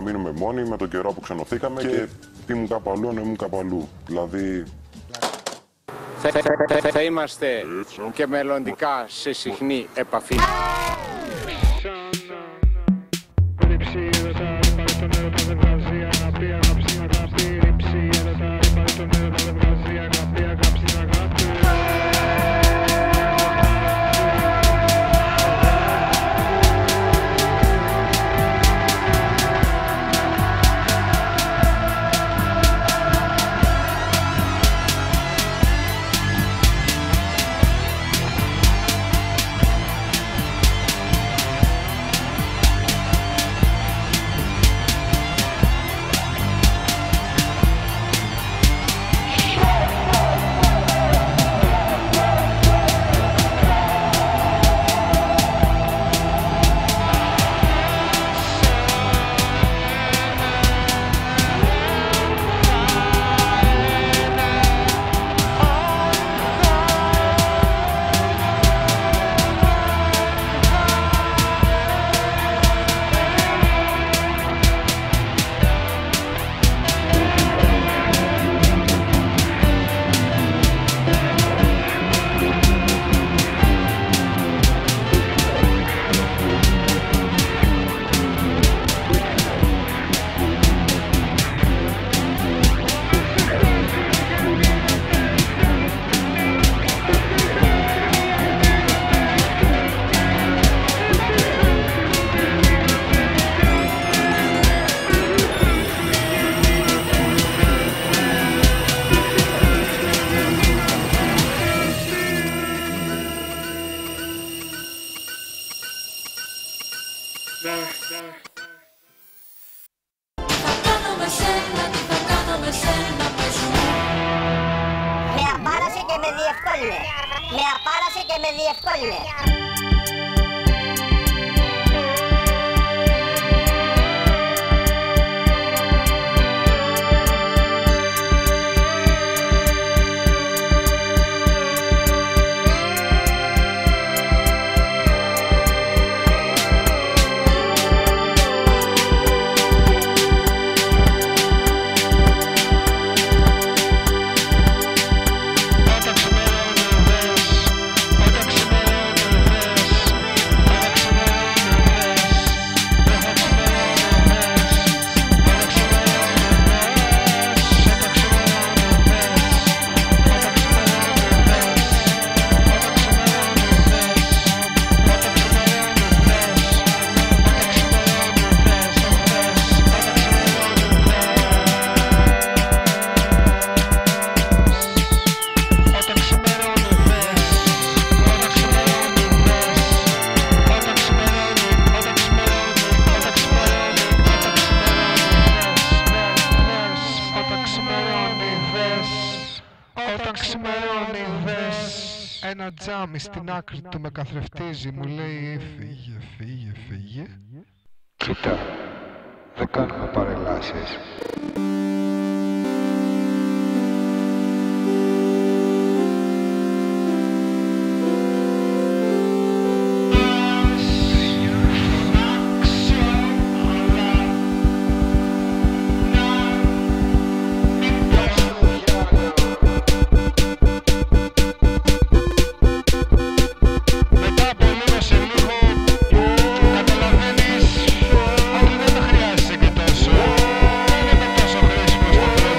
μείνουμε μόνοι με τον καιρό που ξενωθήκαμε και τι ήμουν κάπου αλλού, ενώ ήμουν κάπου αλλού. Δηλαδή... Θα είμαστε και μελλοντικά σε συχνή επαφή. Με απάρασε και με διευκόλυνε. Με απάρασε και με διευκόλυνε. Ένα τζάμι στην άκρη του με καθρεφτίζει, μου λέει φύγε. Κοίτα, δεν κάνουμε παρελάσεις. Καταλαβαίνεις ότι δεν το χρειάζεσαι και τόσο. Δεν είναι τόσο χρήσιμος το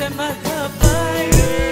δεν μ' αγαπάει.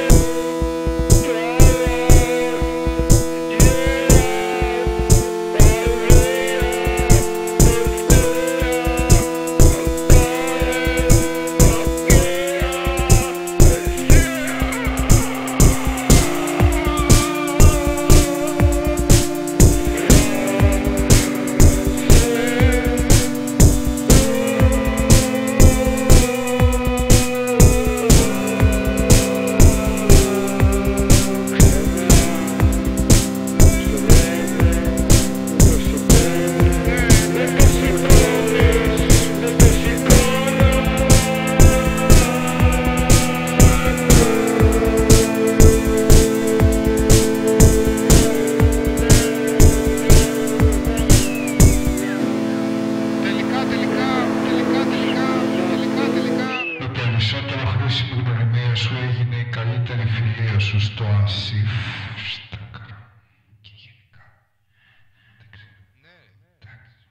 Στο ασύφ στα καρά και γενικά. Ναι, εντάξει.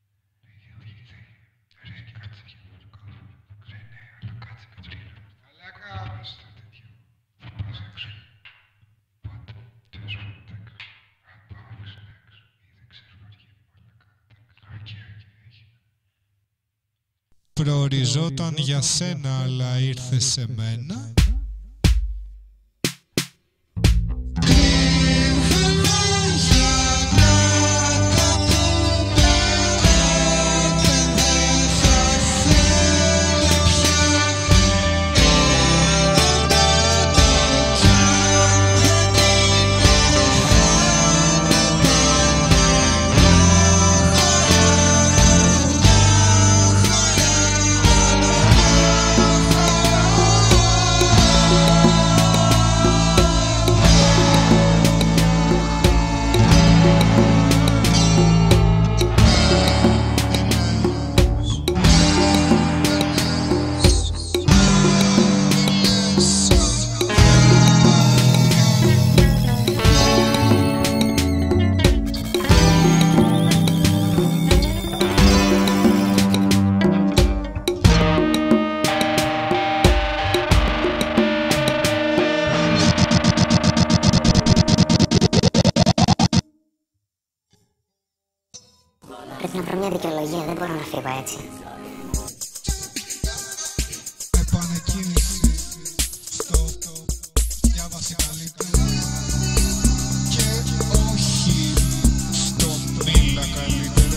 Ρε, κάτσε και ρε, ναι, αλλά κάτσε με τρίλο. Αλλά κάτσε στα τέτοια. Θα πας έξω. Πότε, θες μου, εντάξει. Αν πάω έξω, ή δεν ξέρω αργή, αλλά έχει. Προοριζόταν για σένα, αλλά ήρθε σε μένα. Πρέπει να βρω μια δικαιολογία, δεν μπορώ να φύγω έτσι. Επανεκκίνηση στο διάβαση καλύτερα και όχι στο μίλα καλύτερα.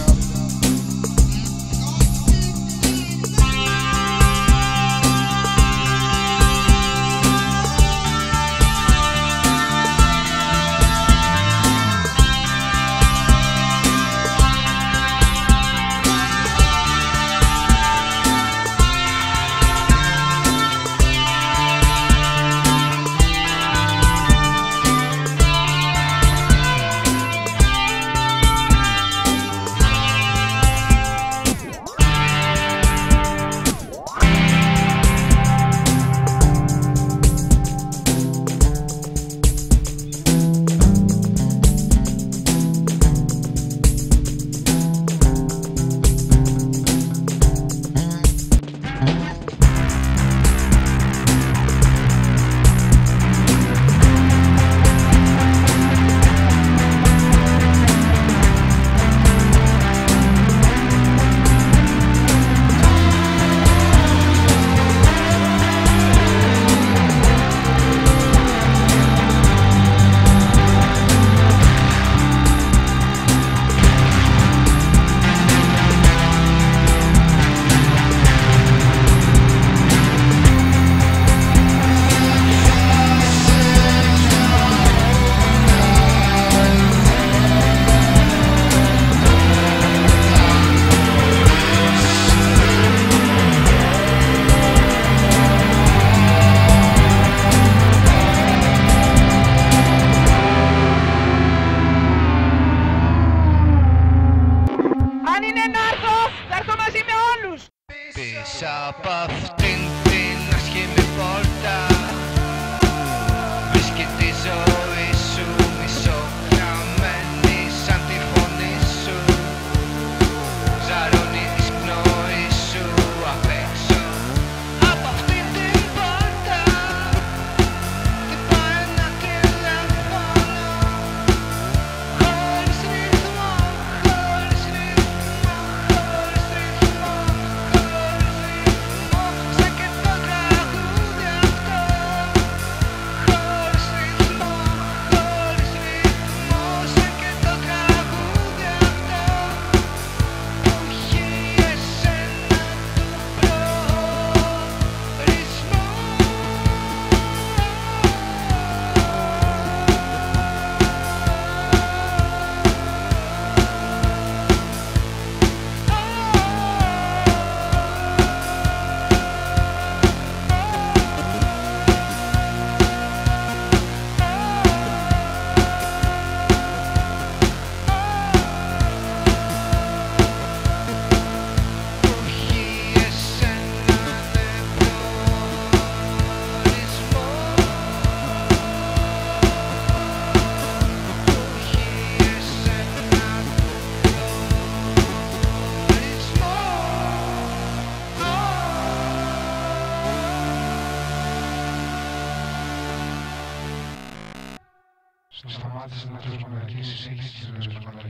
Σταμάτησε να τρως μαλακίες, εσύ έχεις τις τρως μαλακίες.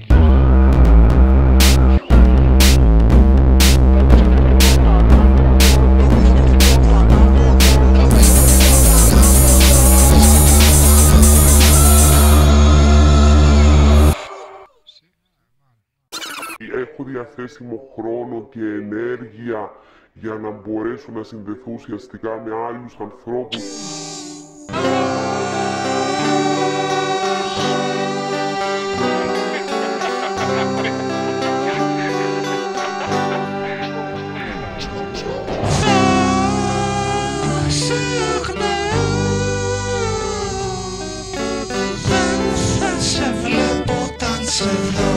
Έχω διαθέσιμο χρόνο και ενέργεια για να μπορέσω να συνδεθώ ουσιαστικά με άλλους ανθρώπους. Δεν σε βλέπω όταν σε δω.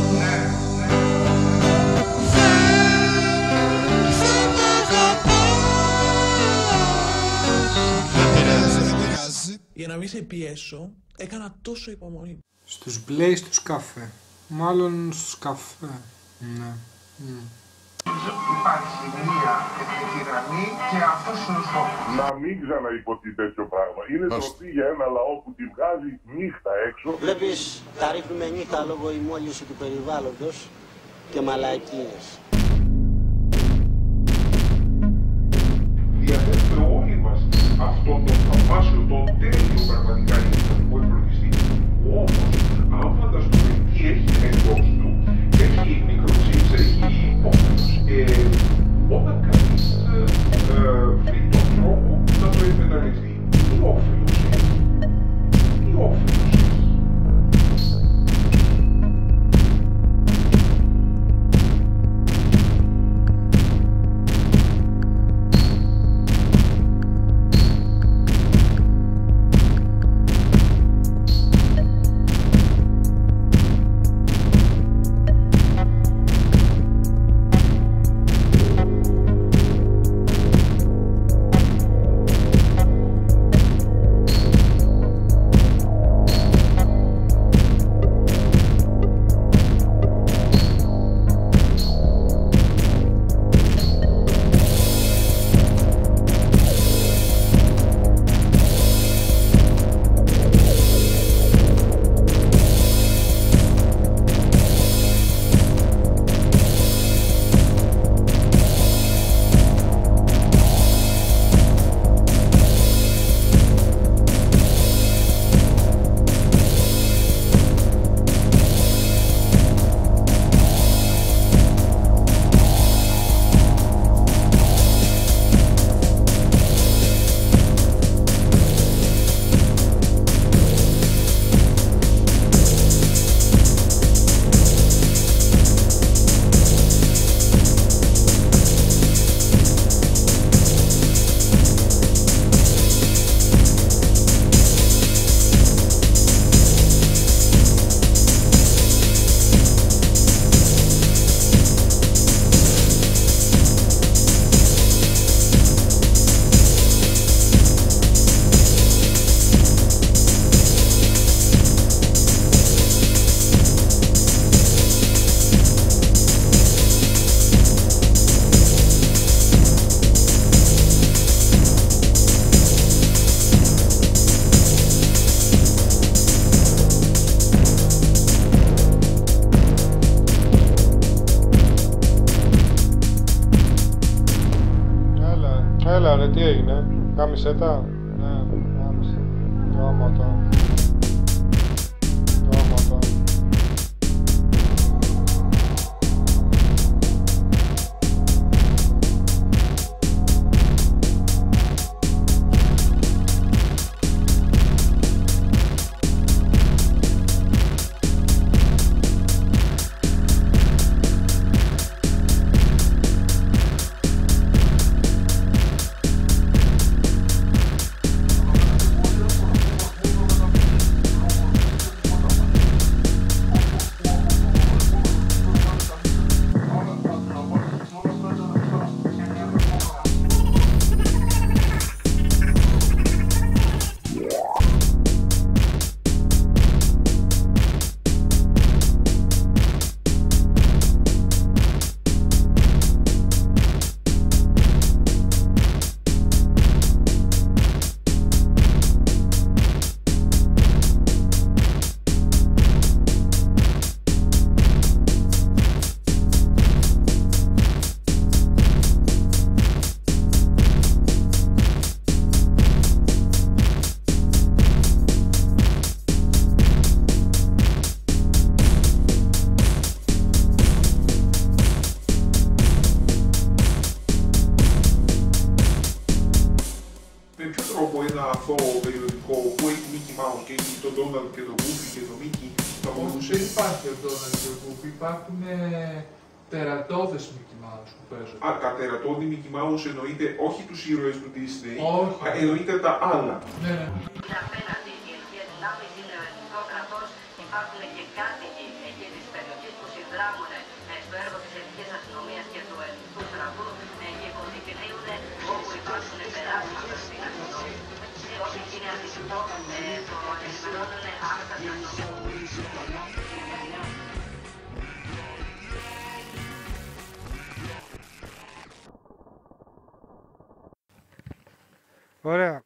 Για να μην σε πιέσω, έκανα τόσο υπομονή. Στους μπλέι στους καφέ. Μάλλον στους καφέ. Ναι. Υπάρχει μία εθνική γραμμή και αυτός είναι ο στόχος. Να μην ξαναυποθεί τέτοιο πράγμα. Είναι τροφή για ένα λαό που τη βγάζει νύχτα έξω. Βλέπεις, τα ρίχνουμε νύχτα λόγω η μόλυνση του περιβάλλοντος και μαλακίες. Διαθέτουμε όλοι μας αυτό το θαυμάσιο, το τέλειο πραγματικά ελληνικό υπολογιστή. Όμως, αν φανταστούμε τι έχει εντός του, έχει μικροτσίπς, έχει υπόφωνος. Όταν κανείς βρει τον τρόπο να το εκμεταλλευτεί, τι όφελος έχει. Τι όφελος έχει. Έλα ρε, τι έγινε, κάμισε τα. Ναι, κάμισε. Γάματα. περιοδικό που έχει Mickey Mouse και έχει τον Donald και τον Goofy και τον Mickey, θα μπορούσε. Δεν υπάρχει ο Donald και ο Goofy, υπάρχουν τερατώδες Mickey Mouse που παίζουν. Α, τα τερατώδη Mickey Mouse εννοείται όχι τους ήρωες του Disney, όχι. Εννοείται τα άλλα. Ναι, ναι. Απέναντι η Ελβία της Λάμπης είναι ο εθνικό κρατός. Υπάρχουν και κάτοικοι εκεί της περιοχής που συνδράμουν στο έργο της εθνικής αστυνομίας και του εθνικού στρατού και υποδεικνύουν όπου υπάρχουν περάσματα στην αστυνομία. Όσοι είναι αντιστοιχό, το ενημερώνουν άμεσα στην αστυνομία. Ωραία.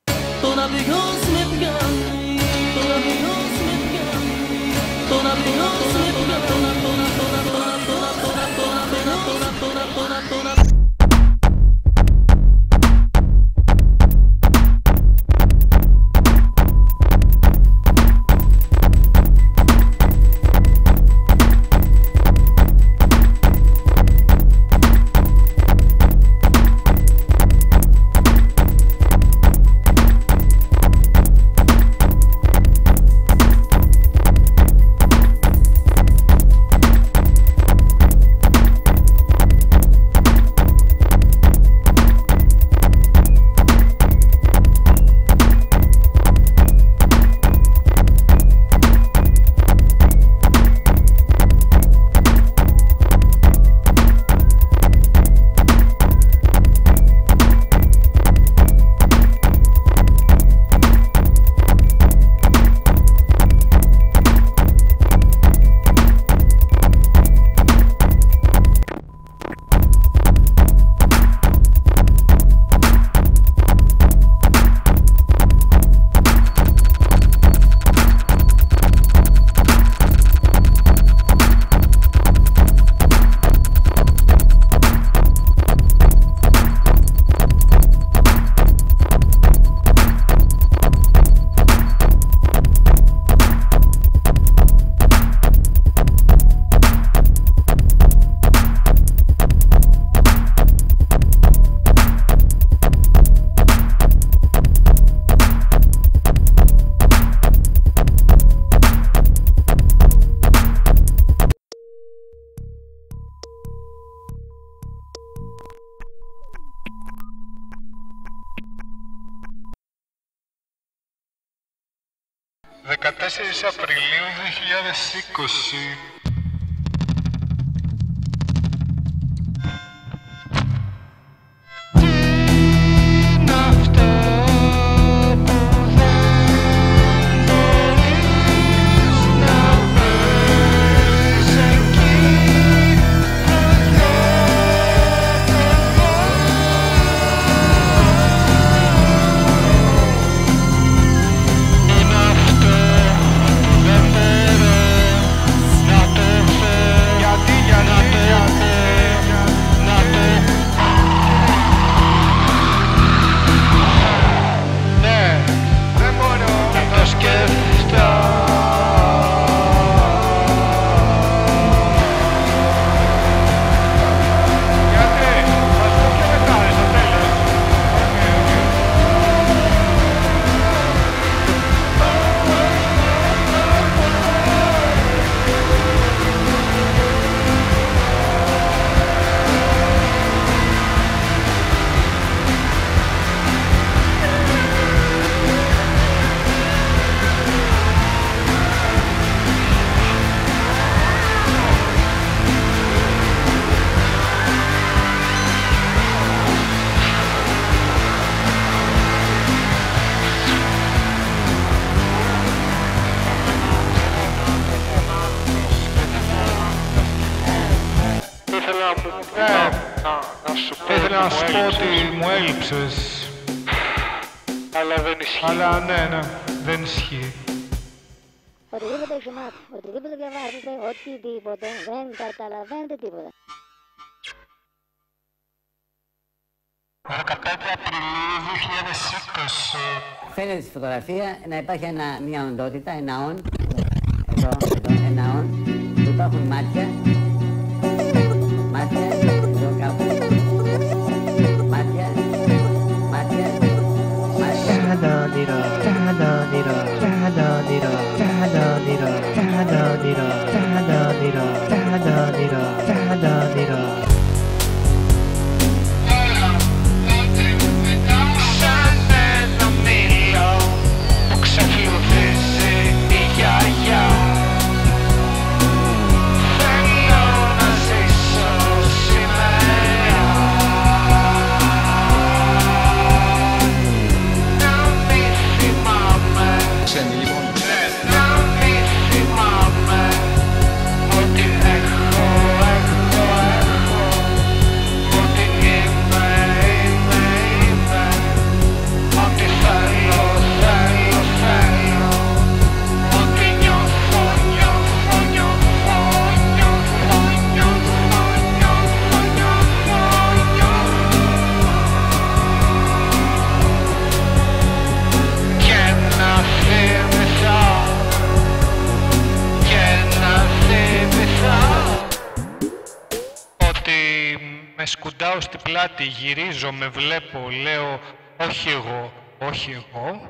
Απριλίου 2020. Ήθελα να σου πω ότι μου έλειψες. Αλλά δεν ισχύει. Αλλά ναι, δεν ισχύει. Οτιδήποτε γεμάto, οτιδήποτε διαβάζετε, οτιδήποτε, δεν καταλαβαίνετε τίποτα. 15 Απριλίου 2020. Φαίνεται στη φωτογραφία να υπάρχει μια οντότητα, ένα ον, εδώ, ένα ον, που υπάρχουν μάτια, εδώ κάπου, μάτια, σαν όνειρο. Με σκουντάω στην πλάτη, γυρίζω, με βλέπω, λέω όχι εγώ, όχι εγώ.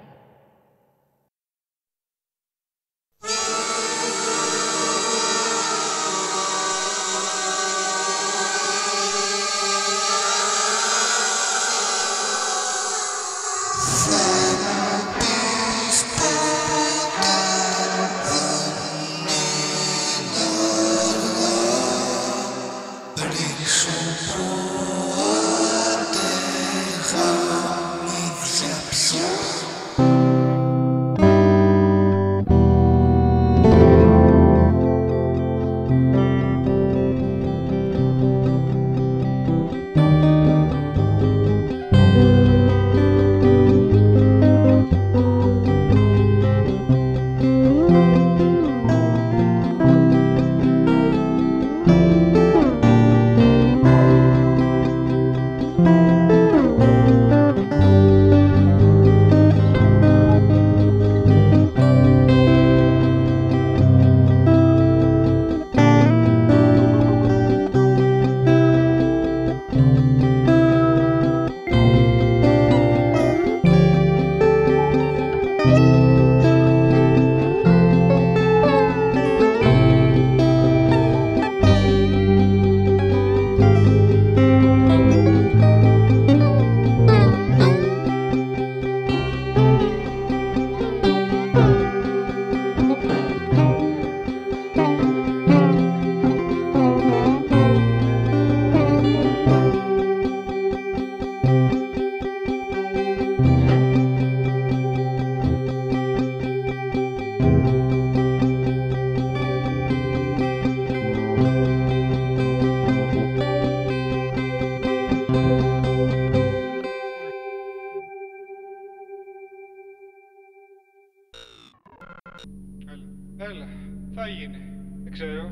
Έλα, θα γίνει. Δεν ξέρω.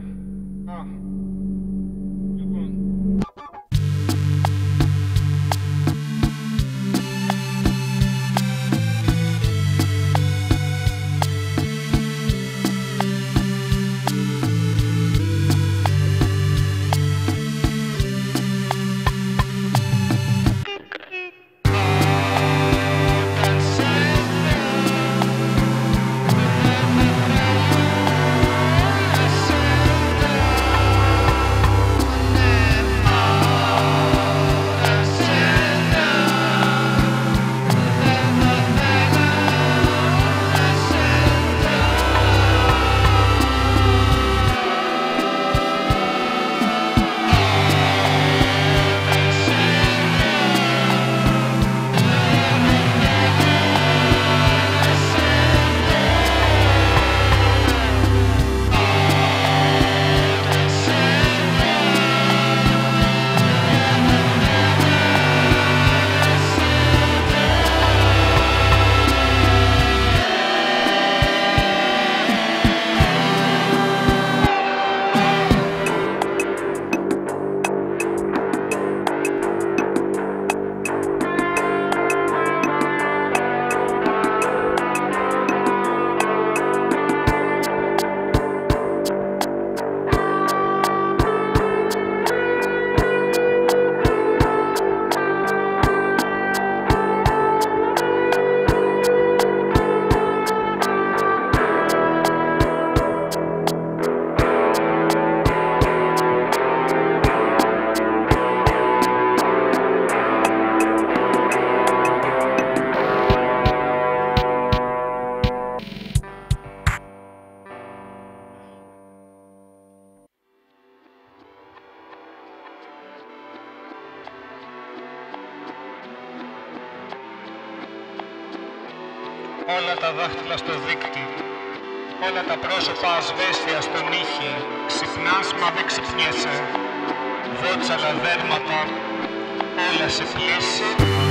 όλα τα δάχτυλα στο δίκτυ, όλα τα πρόσωπα ασβέστια στον ήχη. Ξυπνάς μα δεν ξυπνιέσαι, βότσαλα δέρματα, όλα σε πλήση.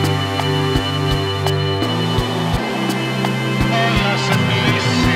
Όλα σε πλήση.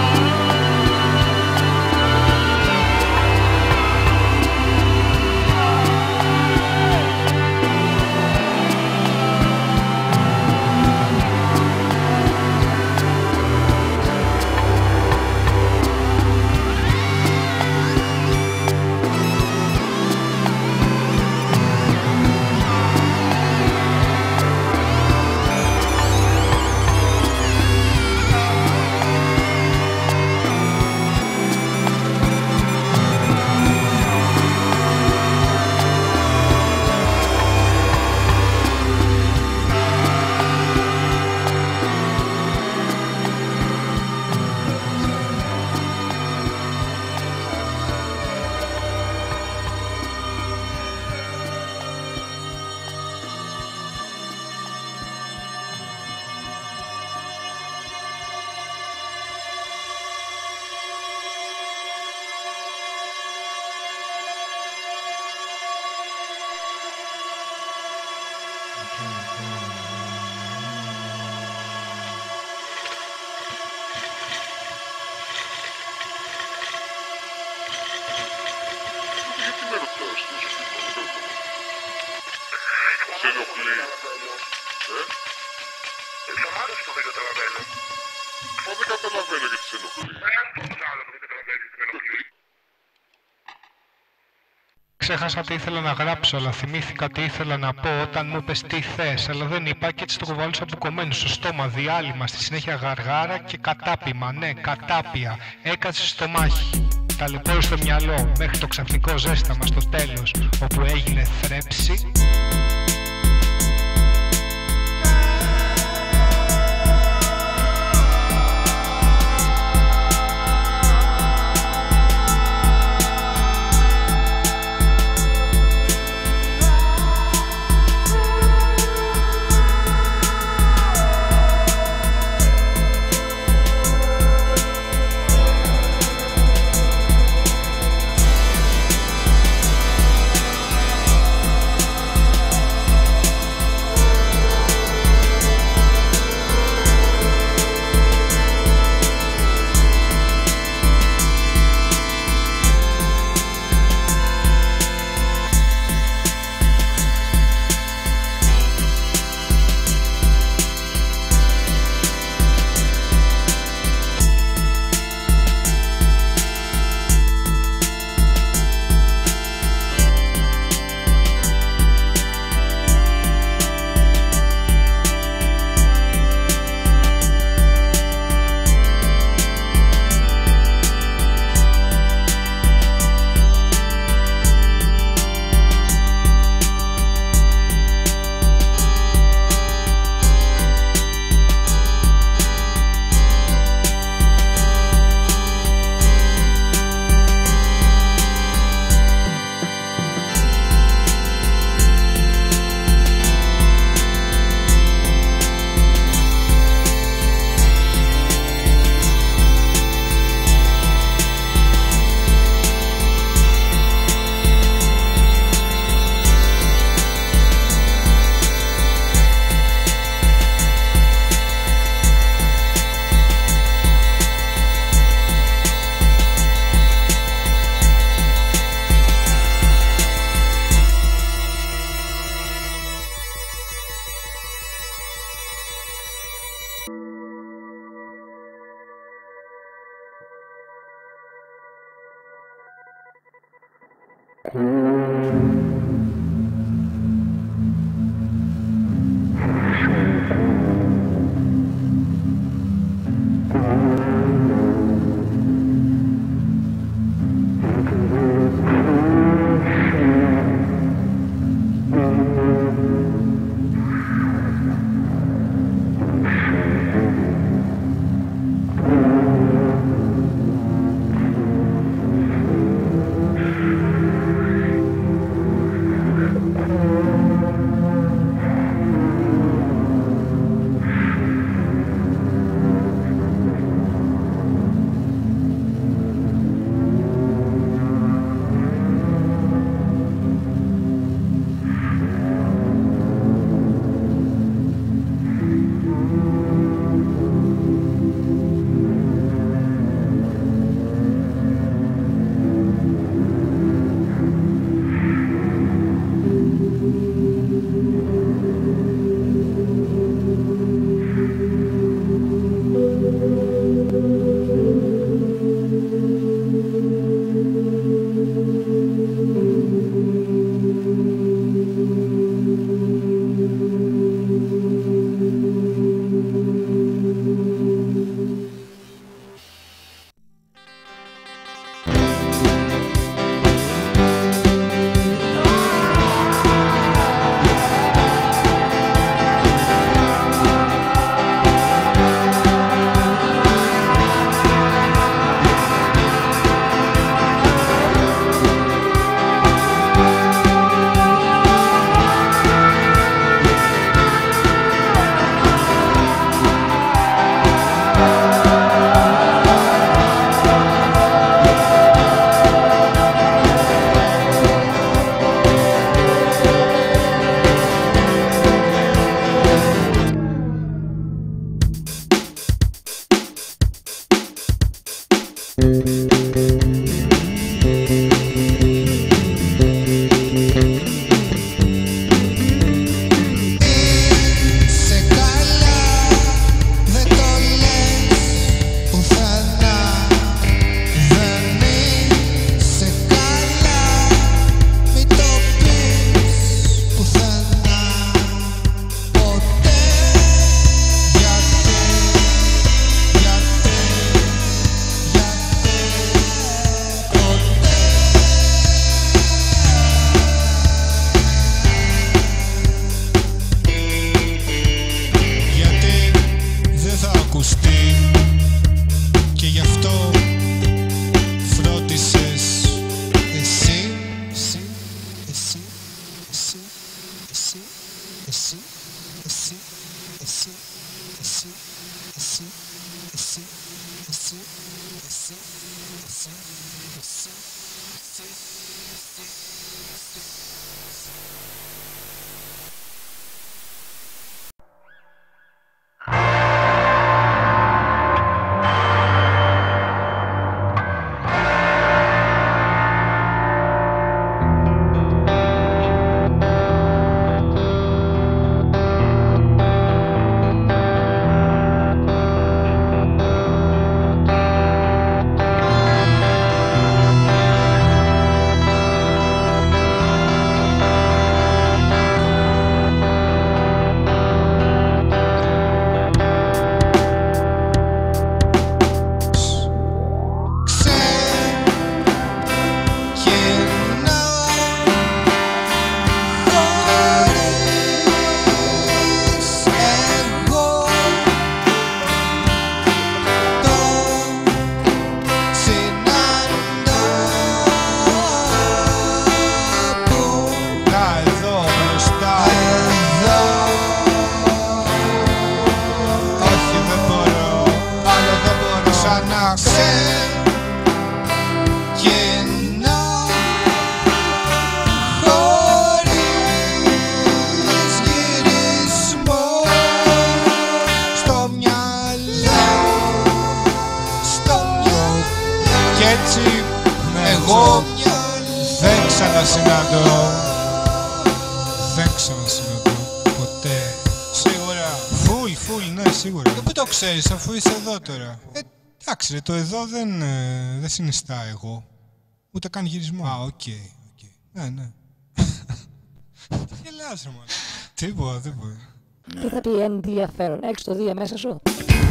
Σε ενοχλεί. Μα δεν καταλαβαίνω γιατί σε ενοχλεί. Ξέχασα τι ήθελα να γράψω, αλλά θυμήθηκα τι ήθελα να πω όταν μου είπες τι θες, αλλά δεν είπα και έτσι το κουβάλωσα αποκομμένο στο στόμα, διάλειμμα, στη συνέχεια γαργάρα και κατάπημα, ναι, κατάπια, έκατσε στο μάχη. Ταλαιπώρησε στο μυαλό, μέχρι το ξαφνικό ζέσταμα στο τέλος, όπου έγινε θρέψη. Δεν ξανασυναντώ ποτέ. Σίγουρα. Φουλ, ναι, σίγουρα. Και πού το ξέρεις αφού είσαι εδώ τώρα? Εντάξει ρε, το εδώ δεν συνιστά εγώ. Ούτε καν γυρισμό. Α, οκ. Ναι. Τι γελάς ρε μάλλον. Τίποτα. Τι θα πει ενδιαφέρον, έχεις το δει μέσα σου?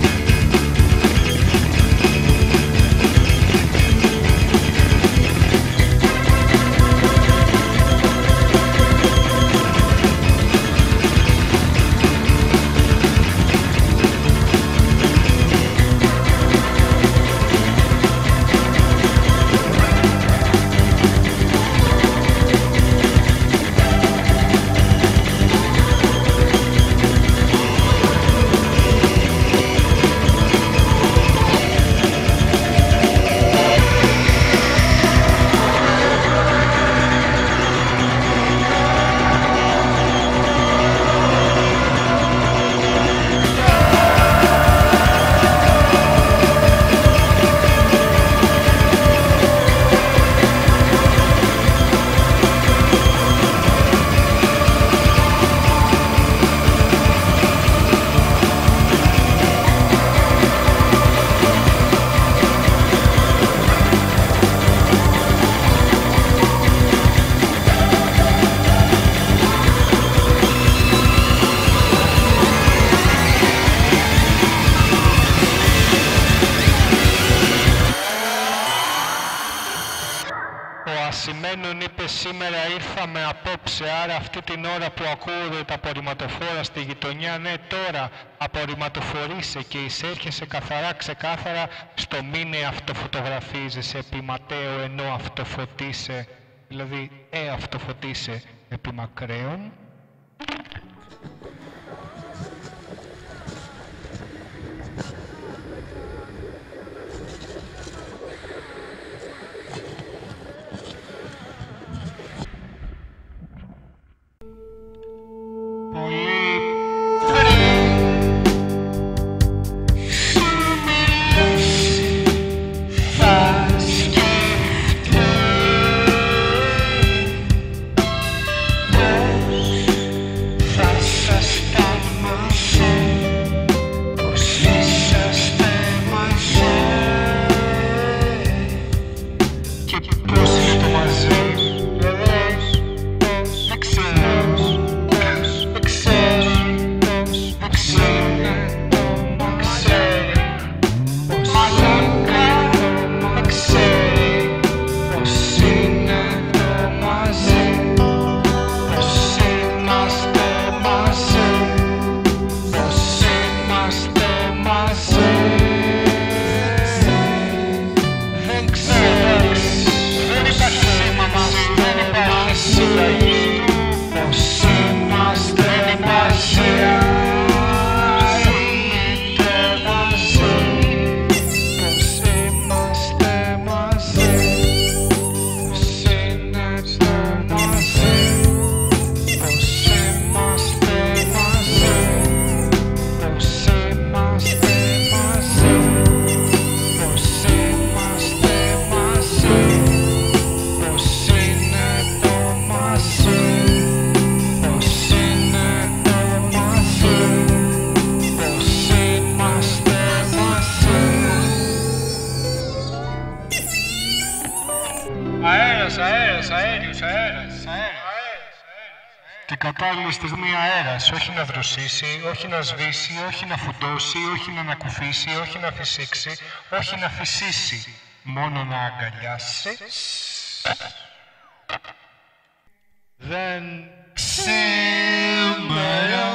Ασημένων είπε σήμερα ήρθαμε απόψε, άρα αυτή την ώρα που ακούω τα απορριμματοφόρα στη γειτονιά, ναι τώρα απορριμματοφορείσαι και εισέρχεσαι καθαρά ξεκάθαρα στο μήνε αυτοφωτογραφίζεσαι επί ματέο ενώ αυτοφωτίσαι, δηλαδή αυτοφωτίσαι επί μακραίων. Θα αέριος. Την κατάλληλη στιγμή αέρας, όχι να δροσίσει, όχι να σβήσει, όχι να φουντώσει, όχι να ανακουφίσει, όχι να φυσήξει, όχι να φυσήσει, μόνο να αγκαλιάσει. Δεν σήμερα.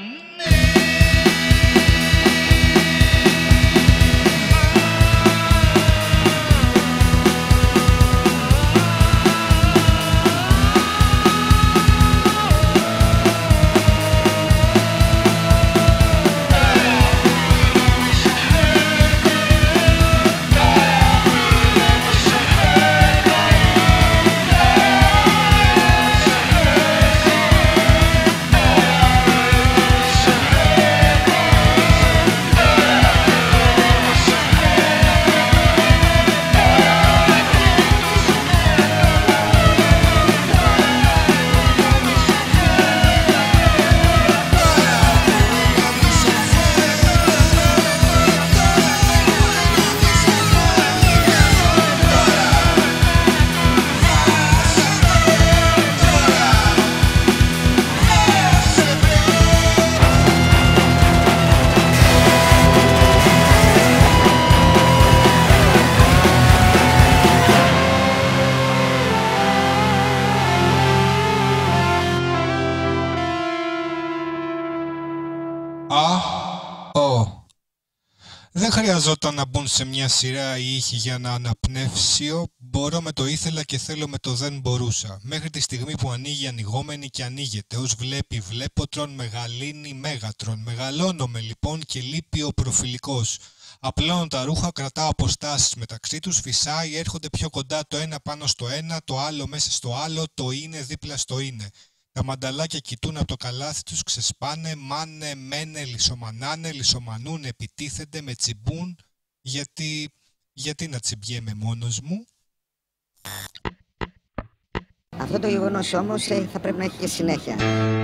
Δεν χρειαζόταν να μπουν σε μια σειρά οι ήχοι για να αναπνεύσιο. Μπορώ με το ήθελα και θέλω με το δεν μπορούσα. Μέχρι τη στιγμή που ανοίγει ανοιγόμενη και ανοίγεται. Ως βλέπει βλέποτρον, μεγαλύνει μέγατρον. Μεγαλώνομαι λοιπόν και λείπει ο προφιλικός. Απλώνω τα ρούχα, κρατάω αποστάσεις μεταξύ τους, φυσάει, έρχονται πιο κοντά το ένα πάνω στο ένα, το άλλο μέσα στο άλλο, το είναι δίπλα στο είναι. Τα μανταλάκια κοιτούν από το καλάθι τους, ξεσπάνε, μάνε, μένε, λισομανάνε, λισομανούν, επιτίθενται, με τσιμπούν. Γιατί να τσιμπιέμαι μόνος μου. Αυτό το γεγονός όμως θα πρέπει να έχει και συνέχεια.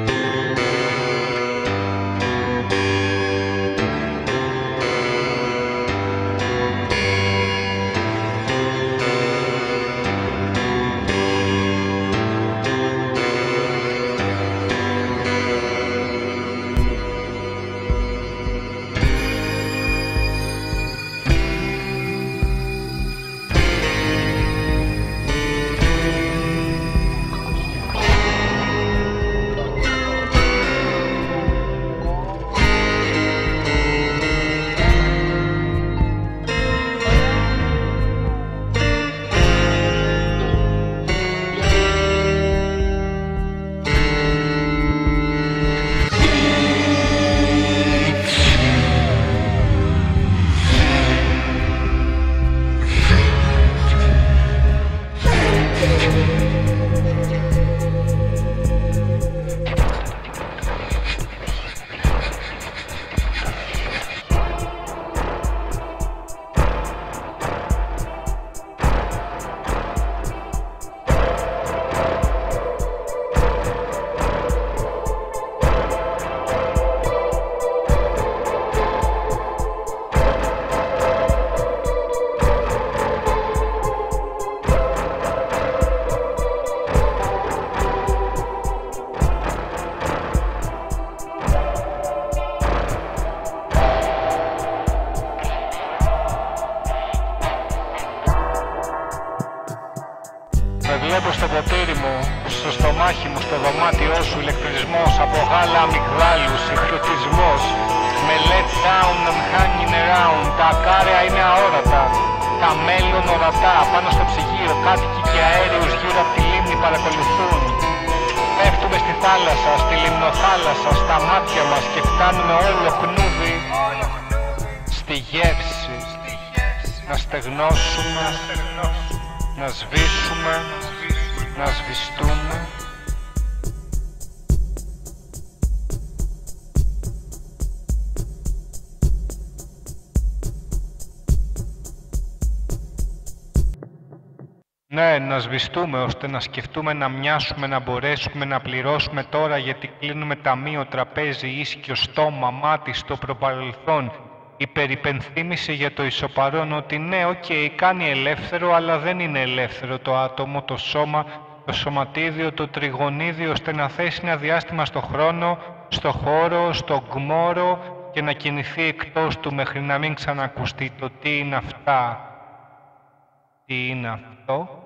Βλέπω στο ποτήρι μου, στο στομάχι μου, στο δωμάτιό σου, ηλεκτρισμός από γάλα αμυγδάλου, συγχρονισμός. Με let down and hanging around, τα ακάρια είναι αόρατα, τα μέλλον ορατά, πάνω στο ψυγείο, κάτοικοι και αέριους γύρω από τη λίμνη παρακολουθούν. Πέφτουμε στη θάλασσα, στη λιμνοθάλασσα, στα μάτια μας και φτάνουμε όλο χνούδι στη γεύση, να στεγνώσουμε, να σβήσουμε, να σβηστούμε. Ναι, να σβηστούμε ώστε να σκεφτούμε, να μοιάσουμε, να μπορέσουμε να πληρώσουμε τώρα, γιατί κλείνουμε ταμείο, τραπέζι, ίσκιο, στόμα, μάτι στο προπαρελθόν υπερυπενθύμησε για το ισοπαρόν ότι ναι, κάνει ελεύθερο, αλλά δεν είναι ελεύθερο το άτομο, το σώμα, το σωματίδιο, το τριγωνίδιο, ώστε να θέσει ένα διάστημα στο χρόνο, στο χώρο, στο γκμόρο και να κινηθεί εκτός του μέχρι να μην ξανακουστεί το τι είναι αυτά, τι είναι αυτό.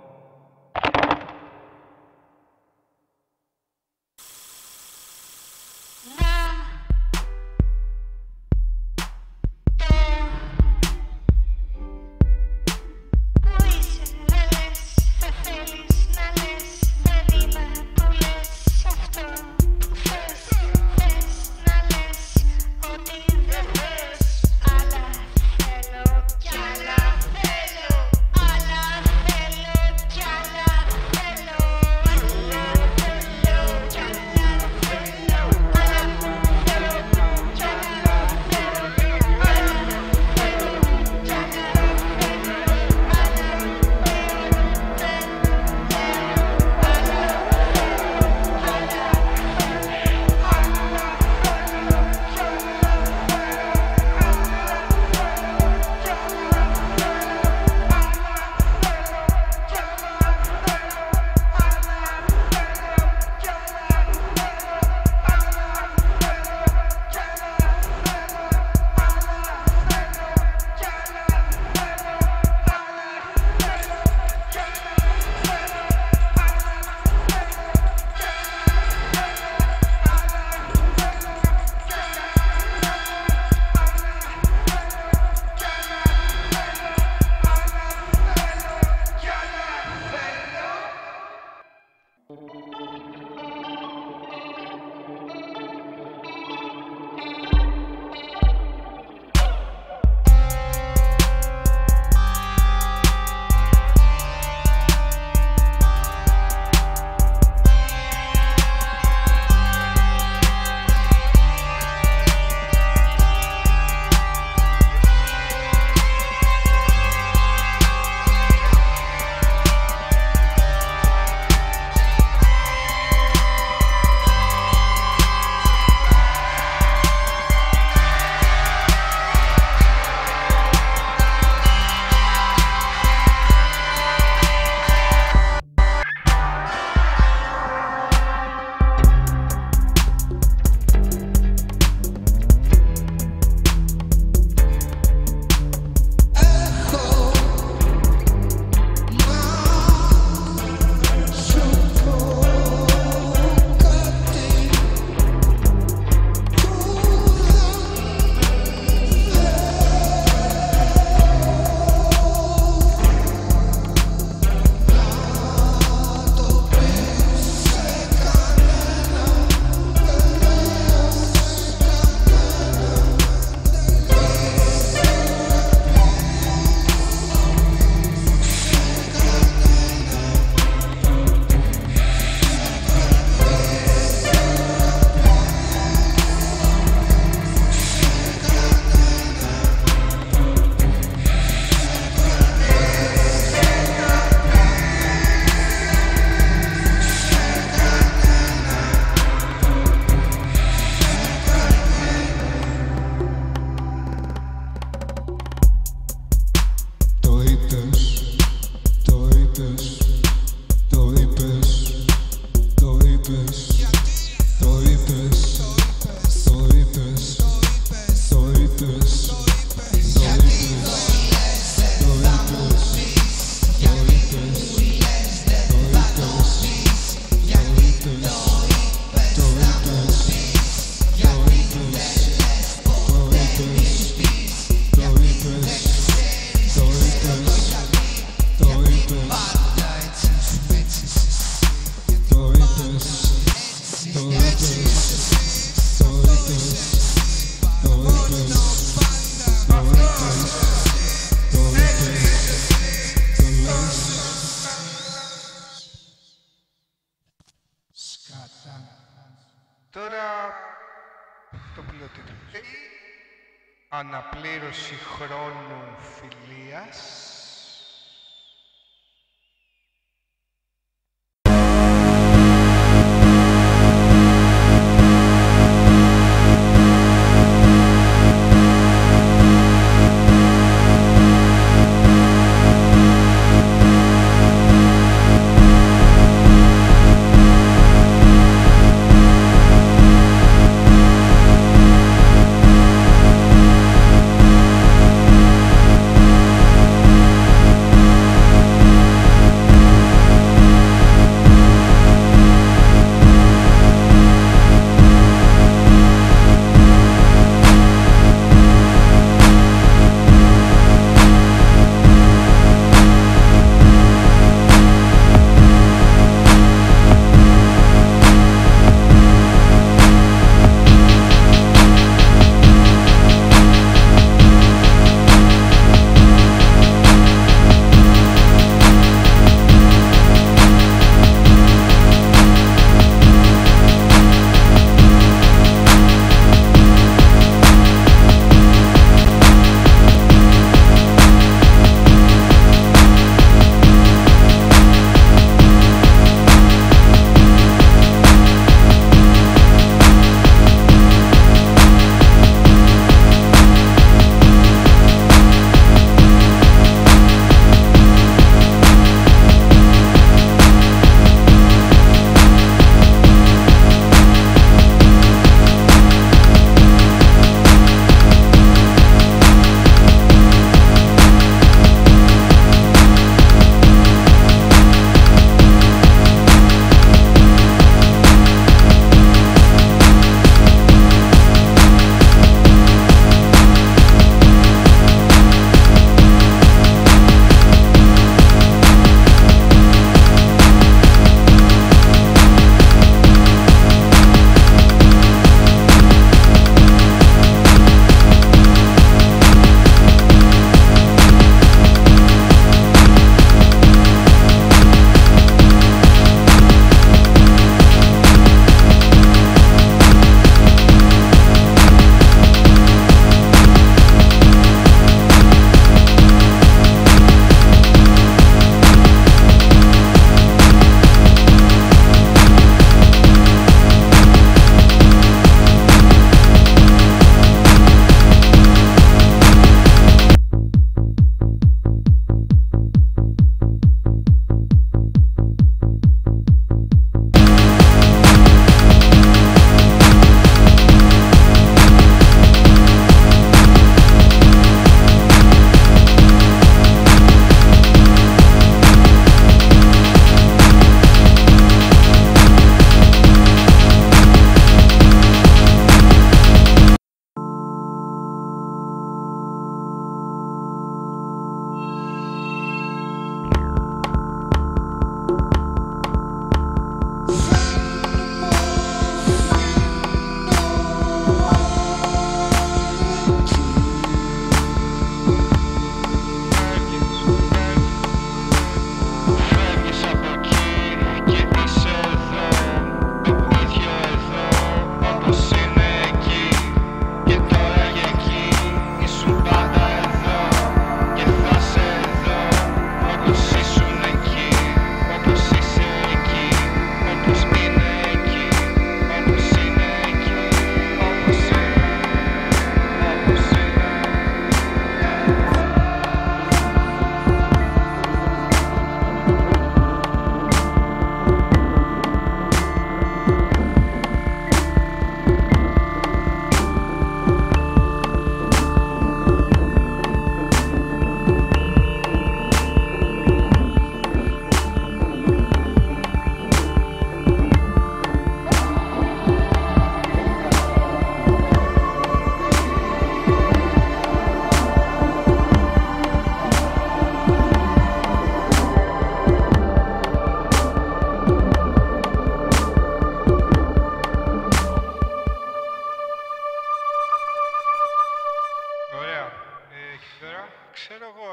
Αναπλήρωση χρόνου φιλίας.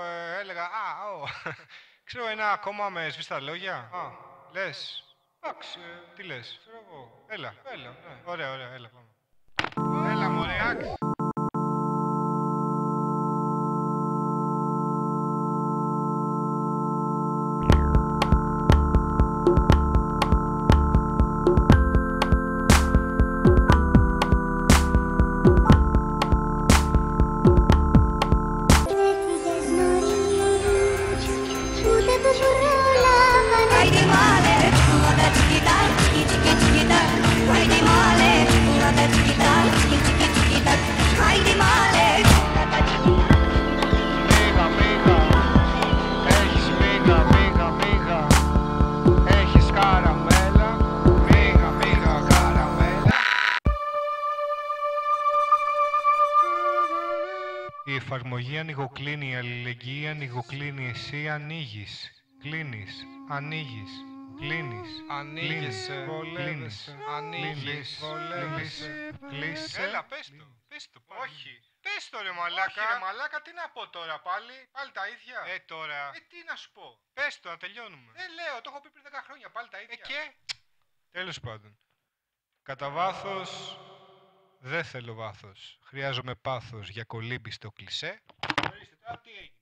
έλεγα, ξέρω ένα κόμμα με σβηστά λόγια. Λες, εντάξει, τι λες, ξέρω εγώ. Έλα, ναι. Ωραία, έλα, πάμε. Έλα, μωρέ, άξι. Η εφαρμογή ανοιγοκλίνει, η αλληλεγγύη ανοιγοκλίνει, εσύ ανοίγεις, κλείνεις, ανοίγεις, κλείνεις, Ανοίγεσαι, βολεύεσαι, ανοίγεις, βολεύεσαι, κλείσαι. Έλα, πες το, όχι. Πες το ρε μαλάκα. Όχι ρε μαλάκα, τι να πω τώρα πάλι τα ίδια. Τώρα. Τι να σου πω. Πες το, να τελειώνουμε. Λέω, το έχω πει πριν 10 χρόνια, πάλι τα ίδια. Και. Τέλος πάντων. Κατά βάθος, δεν θέλω βάθος. Χρειάζομαι πάθος για κολύμπη στο κλισέ. Ορίστε, τώρα τι έγινε.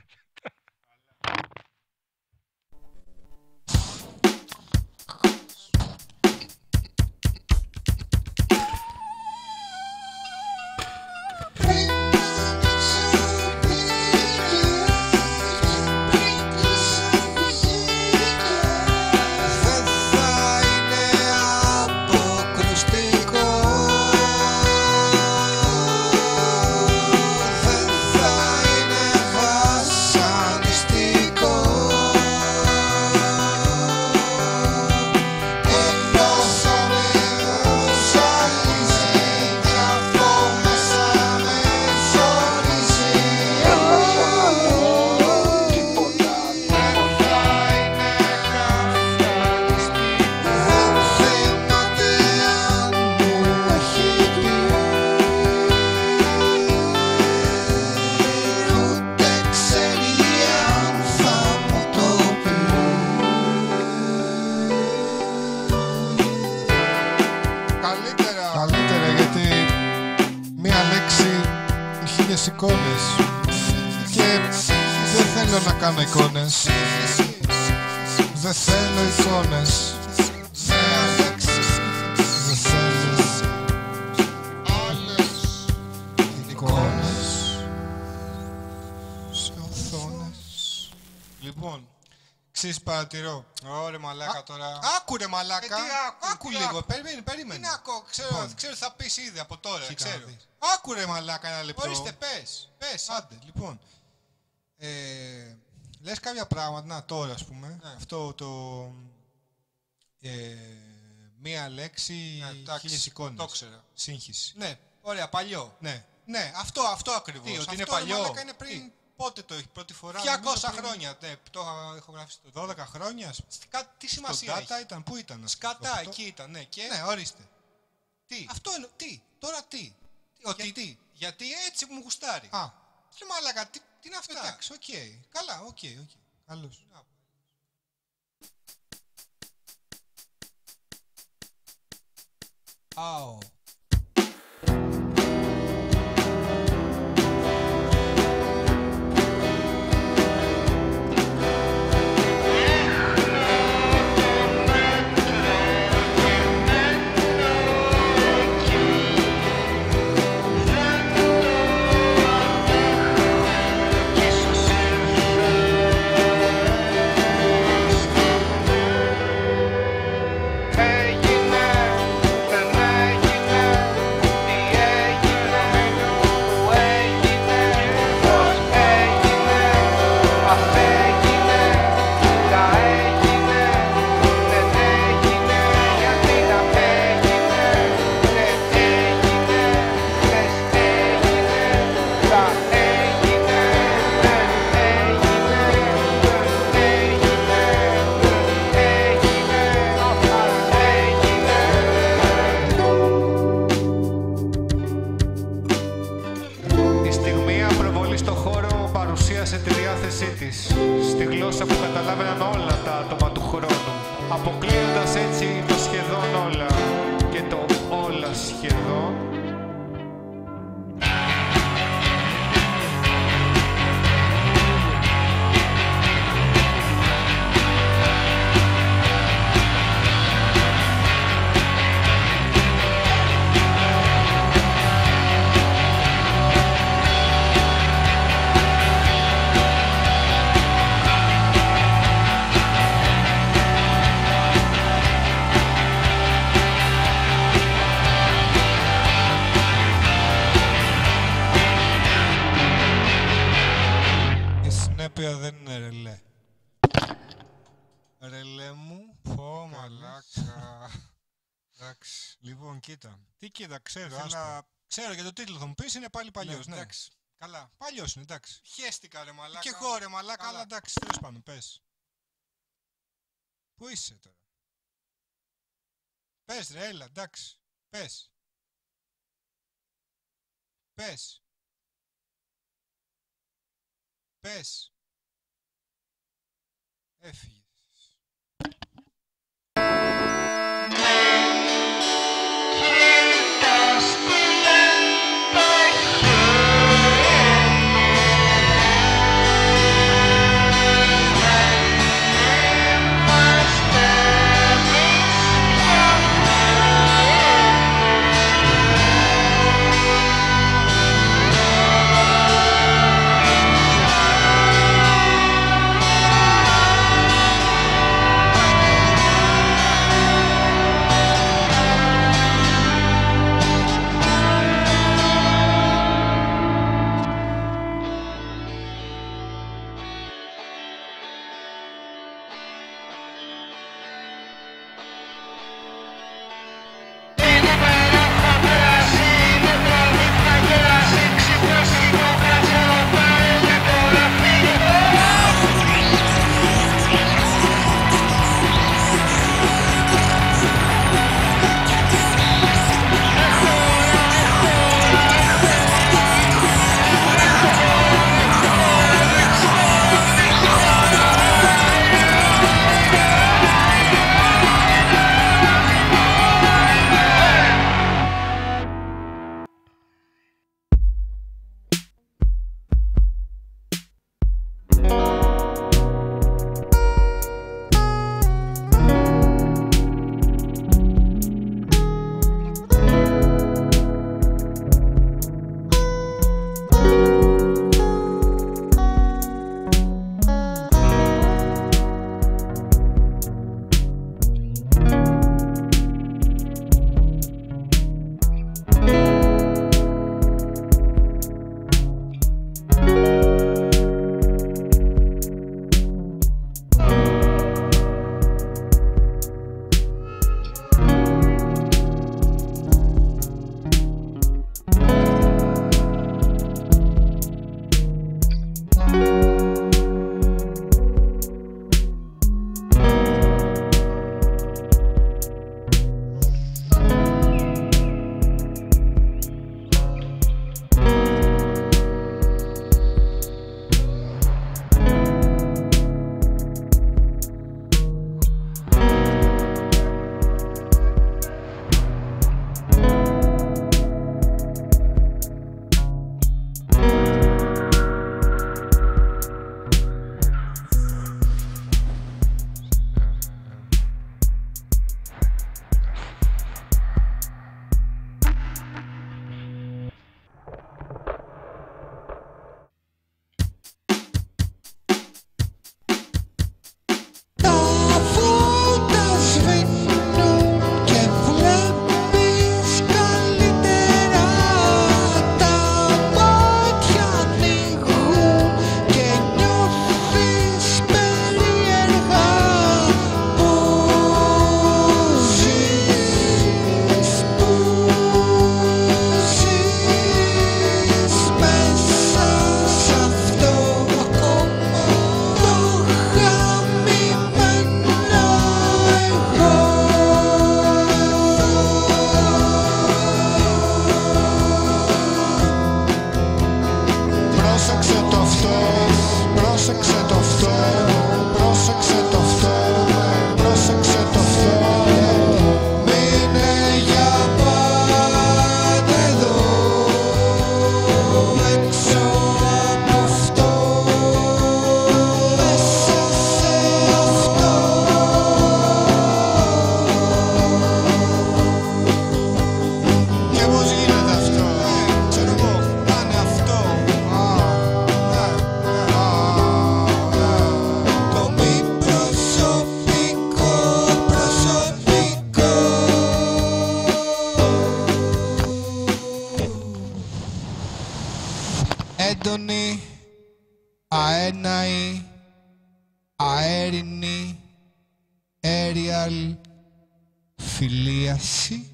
Καλύτερα γιατί μία λέξη χίλιες εικόνες και δεν θέλω να κάνω εικόνες. Δεν θέλω εικόνες. Μία λέξη. Δεν θέλω άλλες εικόνες σε οθόνες. Λοιπόν, ξέρεις παρατηρώ. Ωραία μαλάκα τώρα. Άκου ρε μαλάκα. Άκου λίγο. Περίμενε. Τι να ακούω. Ξέρω θα πεις ήδη από τώρα. Ξέρω. Άκου ρε μαλάκα ένα λεπτό. Ορίστε πες. Άντε λοιπόν. Λες κάποια πράγματα. Να τώρα ας πούμε. Αυτό το... μία λέξη χίλιες εικόνες. Το ξέρω. Σύγχυση. Ναι. Ωραία. Παλιό. Ναι. Αυτό ακριβώς. Τι, ότι είναι παλιό. Μαλάκα είναι πριν... Πότε το έχει πρώτη φορά. 200 χρόνια. Ναι, το έχω γράψει το 12 χρόνια. Τι σημασία έχει. Σκατά ήταν. Πού ήταν. Σκατά εκεί ήταν. Ναι, και... ναι, ορίστε. Τι. Αυτό είναι. Τι. Τώρα τι. Γιατί έτσι μου γουστάρει. Ρε μαλάκα, τι είναι αυτά. Εντάξει, οκ. Καλά, οκ. Καλώς. Άω. Έγινε, δεν έγινε. διάθεσή της, στη γλώσσα που καταλάβαιναν όλα τα άτομα του χρόνου, αποκλείοντας έτσι το σχεδόν όλα και το όλα σχεδόν. Δεν είναι ρελέ. Ρελέ μου, πω μαλάκα. Εντάξει. Λοιπόν, κοίτα. Τι κοίτα, ξέρω, αλλά ξέρω για το τίτλο θα μου πεις, είναι πάλι παλιός, ναι. Εντάξει. Καλά, παλιός είναι, εντάξει. Χαίστηκα ρε μαλάκα. Και εγώ ρε μαλάκα, αλλά εντάξει, τέλος πάντων, πες. Πού είσαι τώρα? Πες ρε, έλα, εντάξει. Πες. Πες. Πες. Έφυγες. ξεκινάει αέρινη aerial φιλίαση.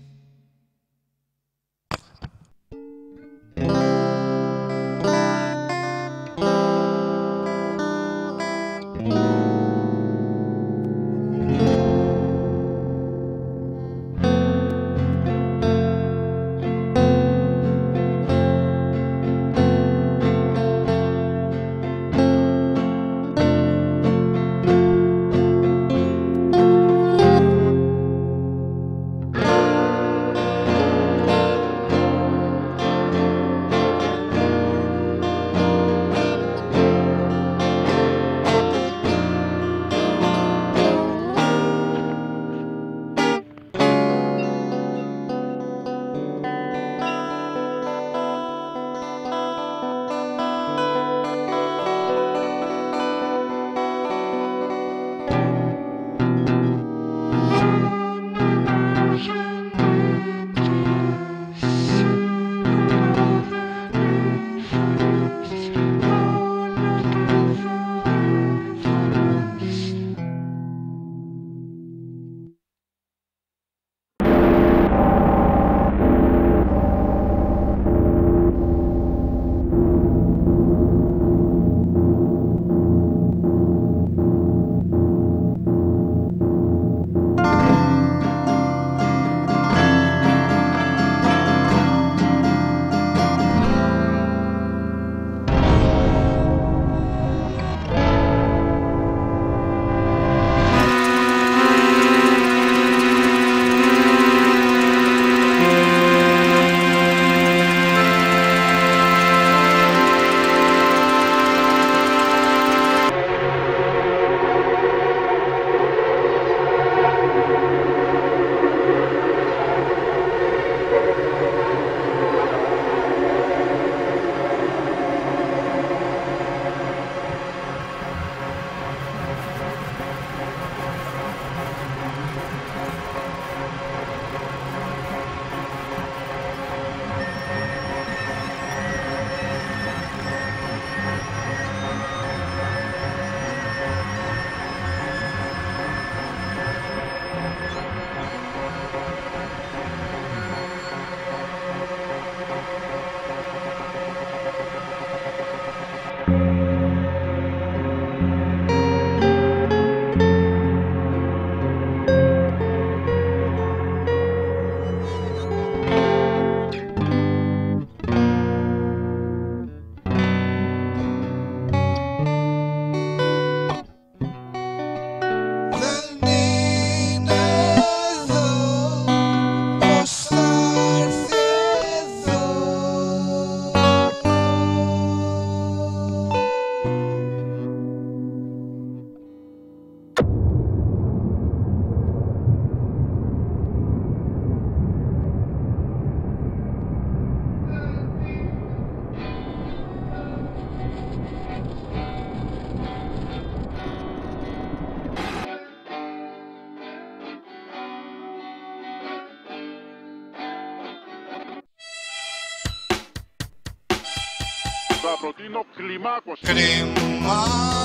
Θα προτείνω κλιμάκωση. Κρίμα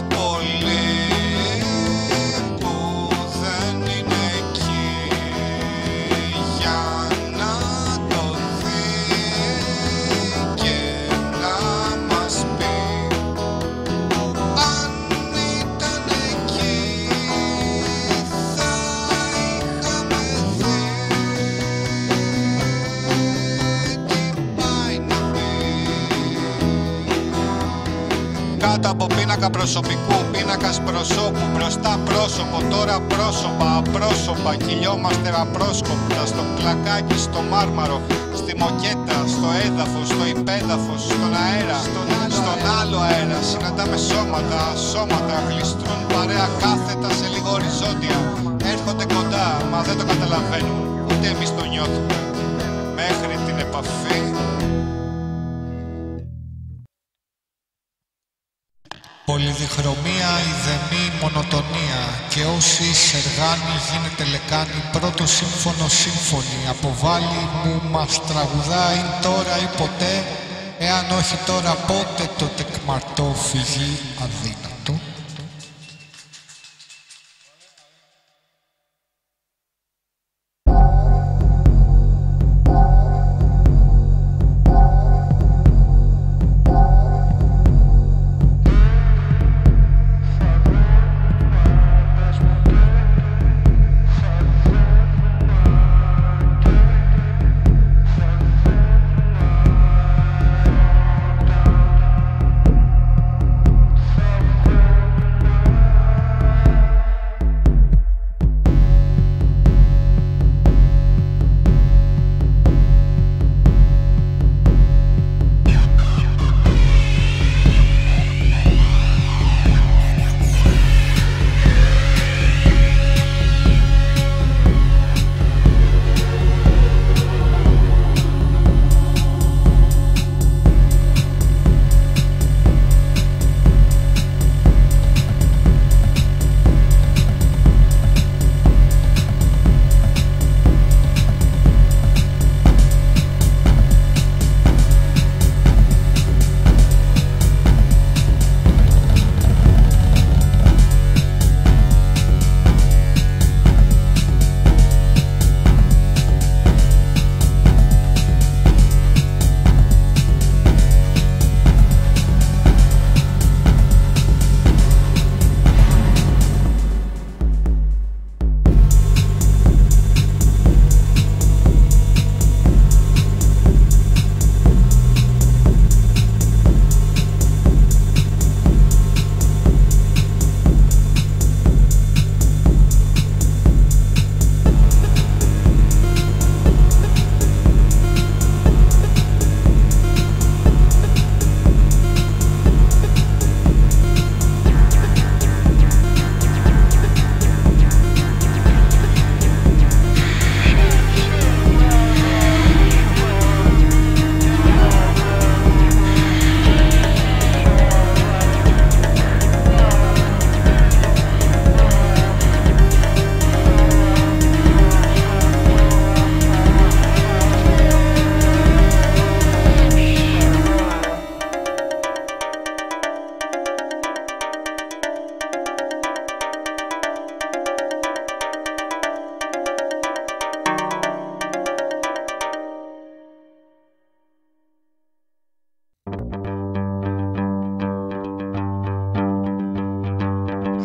πολύ που δεν είναι εκεί για να το δει και να μας πει αν ήταν εκεί θα είχαμε δει τι πάει να πει. Κάτω από πίνακα προσωπικού, πίνακας προσώπου, μπροστά πρόσωπο, τώρα πρόσωπα, απρόσωπα, κυλιόμαστε απρόσκοπτα, στο κλακάκι, στο μάρμαρο, στη μοκέτα, στο έδαφος, στο υπέδαφος, στον αέρα, στον άλλο αέρα, συναντάμε σώματα, σώματα γλιστρούν παρέα κάθετα σε λίγο οριζόντια, έρχονται κοντά, μα δεν το καταλαβαίνουν, ούτε εμείς το νιώθουμε, μέχρι την επαφή. Πολυδιχρωμία, ειδεμή, μονοτονία και όσοι σεργάνει γίνεται λεκάνη, πρώτο σύμφωνο σύμφωνη, αποβάλλει μου μας τραγουδάει τώρα ή ποτέ, εάν όχι τώρα πότε το τεκμαρτό φυγεί αδύνατο.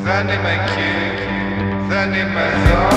Δεν είμαι εκεί, δεν είμαι εδώ.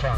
fun.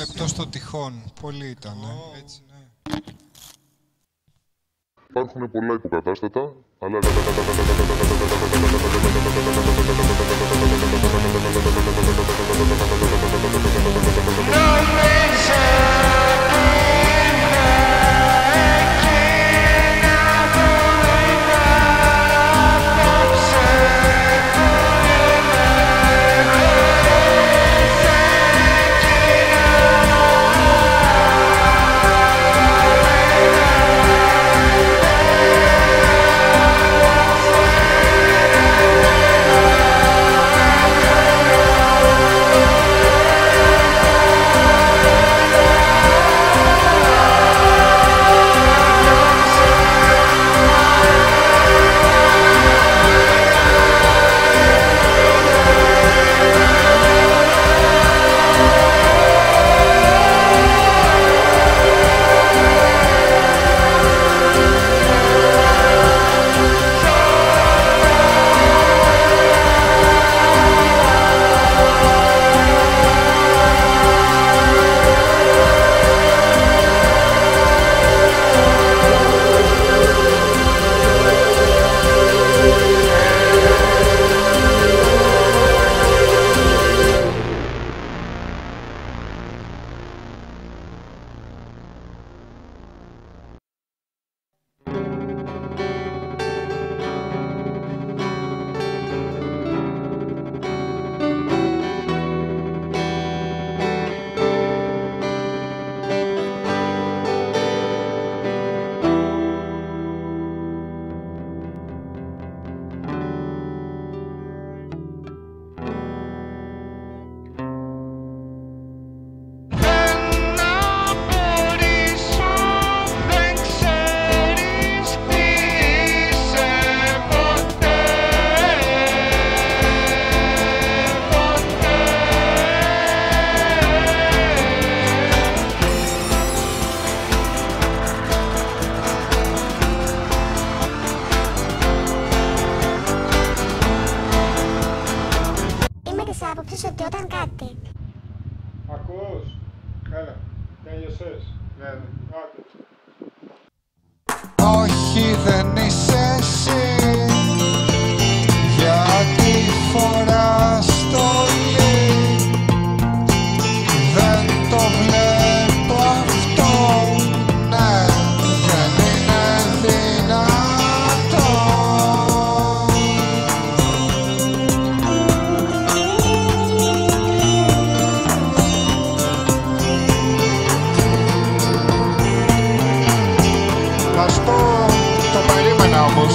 λεπτό στο τυχόν. Πολύ ήταν, έτσι, ναι. Υπάρχουν πολλά υποκατάστατα, αλλά... άποψης ότι όταν κάτι... Ακούς? Έλα, τέλειωσες. Ναι, άντε. Όχι, δεν είσαι εσύ, γιατί φοράς στολή. Δεν το βλέπω αυτό, ναι, δεν είναι δυνατό. Να σου πω, το περίμενα όμως.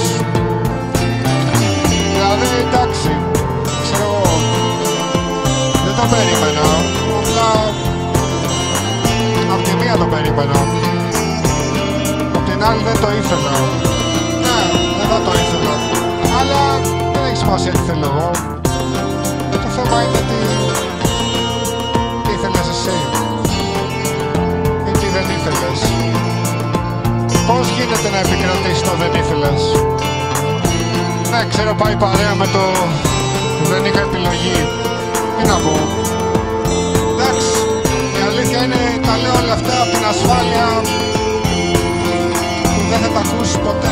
Δηλαδή, εντάξει, ξέρω εγώ, δεν το περίμενα, απλά απ' τη μία το περίμενα, απ' την άλλη δεν το ήθελα. Ναι, δεν το ήθελα, αλλά δεν έχει σημασία τι θέλω εγώ. Το θέμα είναι τι ήθελες εσύ ή τι δεν ήθελες. Πώς γίνεται να επικρατήσεις το δεν ήθελες? Ναι, ξέρω, πάει παρέα με το δεν είχα επιλογή. Τι να πω. Εντάξει, η αλήθεια είναι, τα λέω όλα αυτά από την ασφάλεια που δεν θα τα ακούσεις ποτέ.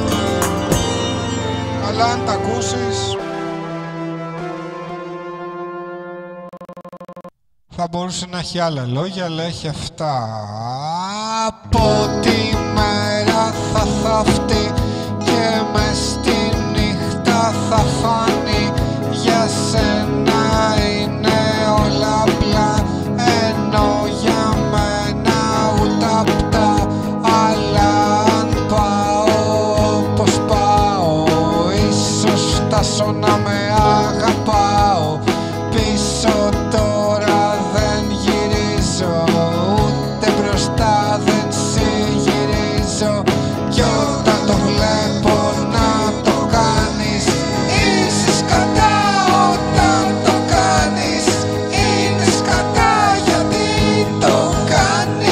Αλλά αν τα ακούσεις, θα μπορούσε να έχει άλλα λόγια, αλλά έχει αυτά. Από τη μέρα θα θαυτεί και μες στη νύχτα θα φανεί. Για σένα είναι όλα απλά, ενώ για μένα ούτε απτά. Αλλά αν πάω όπως πάω, ίσως φτάσω να με αγαπάω. Πίσω τώρα δεν γυρίζω, ούτε μπροστά δεν συγυρίζω. Κι όταν το βλέπω να το κάνεις, είσαι σκατά. Όταν το κάνεις, είναι σκατά, γιατί το κάνεις.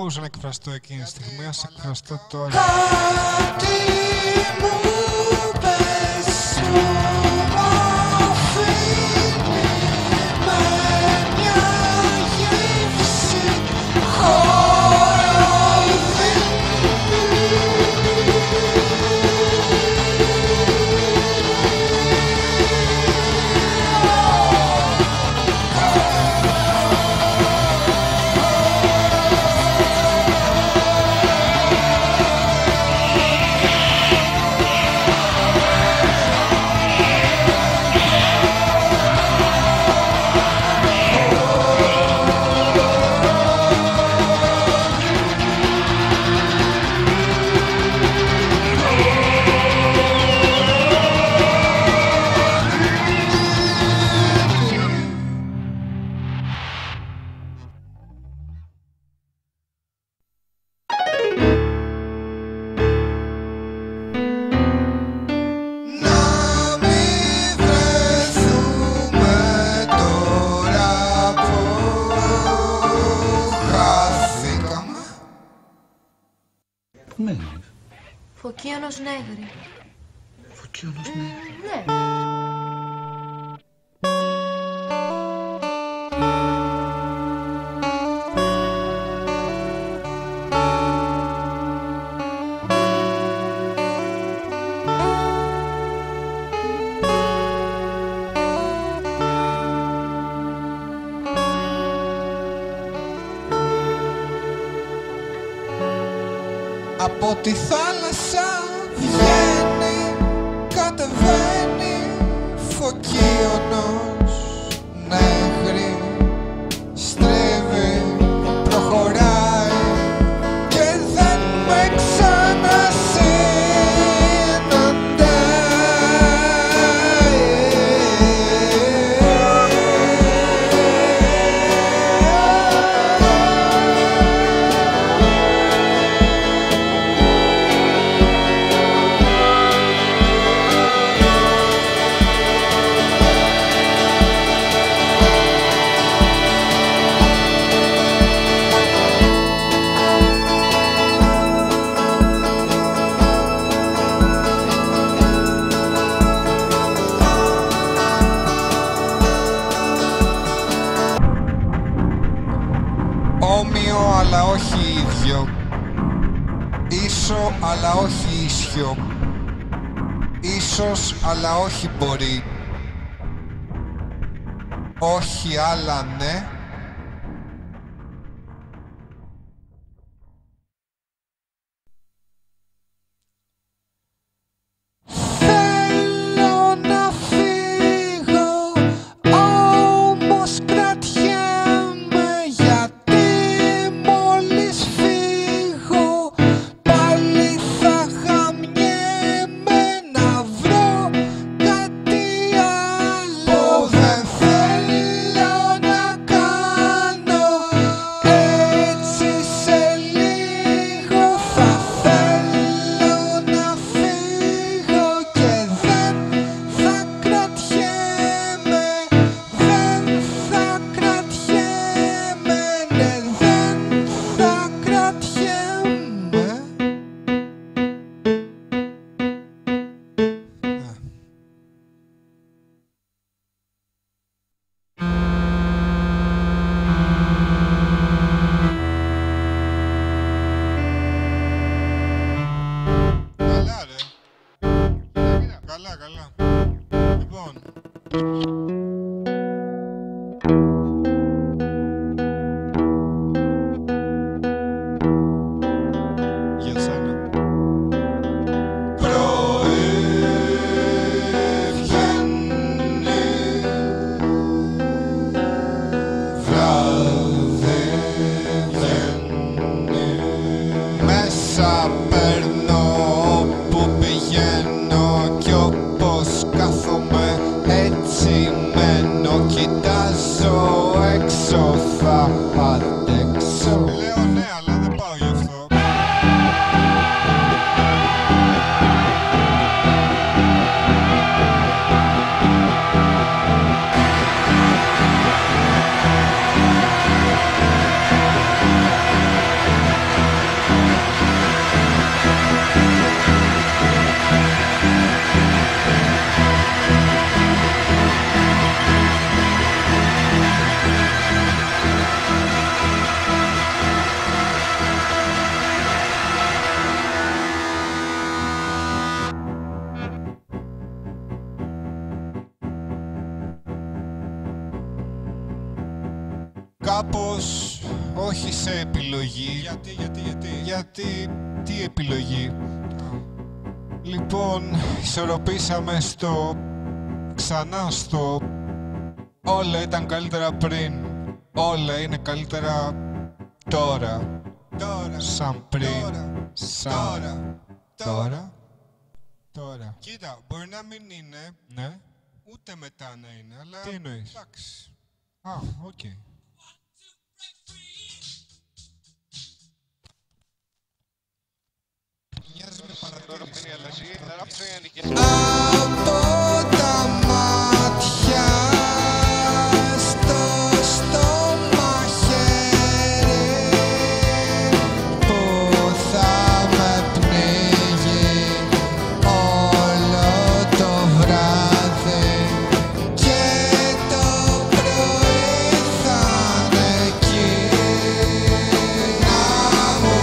μπορούσα να εκφραστώ εκείνη τη στιγμή, ας εκφραστώ τώρα. Κάτι μου πες σου αφήνει με μια γεύση Φωκίωνος Νέγρη. Φωκίωνος Νέγρη. Ναι. Από τη θάλασσα βγαίνει, κατεβαίνει φωκίωνος Νέγρη. Στρέβει, προχωράει και δεν με όμοιο αλλά όχι ίδιο, ίσο αλλά όχι ίσιο, ίσως αλλά όχι μπορεί, όχι αλλά ναι. Θέλω να φύγω, όμως κρατιέμαι, γιατί μόλις φύγω πάλι θα χαμιέμαι να βρω κάτι άλλο. Δεν θέλω να κάνω έτσι σε λίγο, θα θέλω να φύγω και δεν θα κρατιέμαι, δεν θα κρατιέμαι, ναι, δεν θα κρατιέμαι. Καλά ρε. Καλά, καλά. Λοιπόν. Για σένα. Πρωί βγαίνει, βράδυ βγαίνει, μέσα παίρνω όπου πηγαίνω κι όπως κάθομαι έτσι μένω, κοιτάζω έξω, θα αντέξω. Λέω ναι, αλλά δεν πάω γι' αυτό. κάπως όχι σε επιλογή. Γιατί, τι επιλογή? Λοιπόν, ισορροπήσαμε ξανά στο όλα ήταν καλύτερα πριν, όλα είναι καλύτερα τώρα. Σαν πριν, τώρα. Κοίτα, μπορεί να μην είναι, ναι, ούτε μετά να είναι, αλλά... Τι εννοείς? Εντάξει. Α, οκ. Μοιάζει με παρατήρηση, από τα μάτια στο στόμα χέρι που θα με πνίγει όλο το βράδυ και το πρωί θα είναι εκεί να μου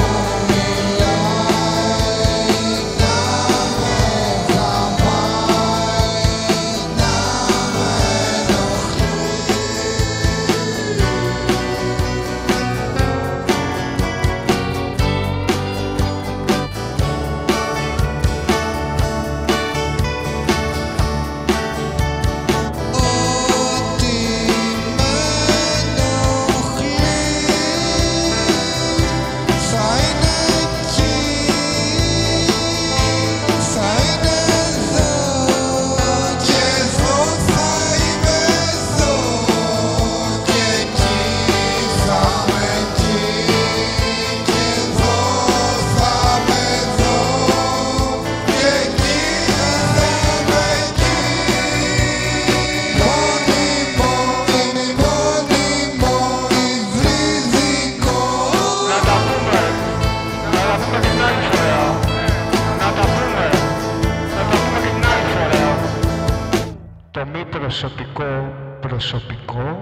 το μη προσωπικό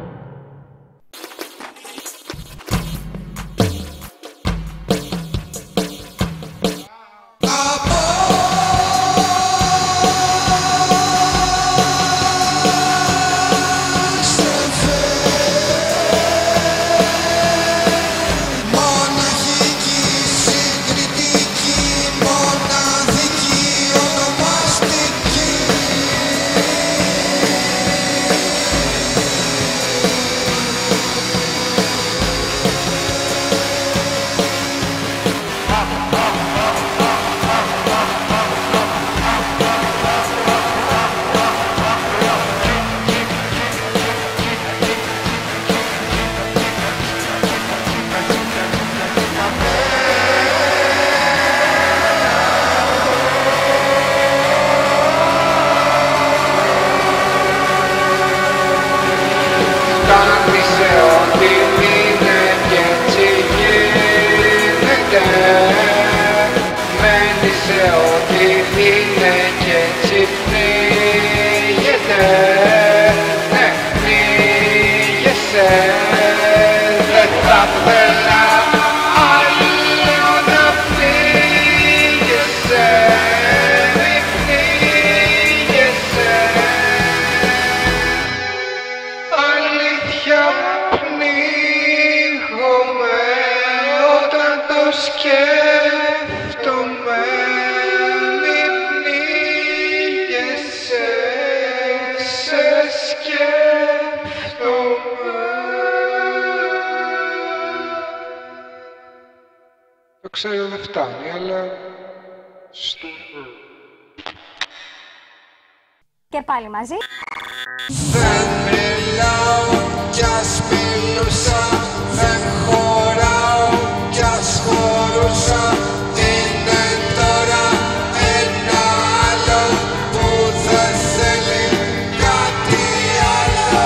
ξέρω δεν φτάνει, αλλά... Και πάλι μαζί. Δεν μιλάω κι ας μιλούσα, δεν χωράω κι ας χωρούσα. Είναι τώρα ένα άλλο που δεν θέλει κάτι άλλο.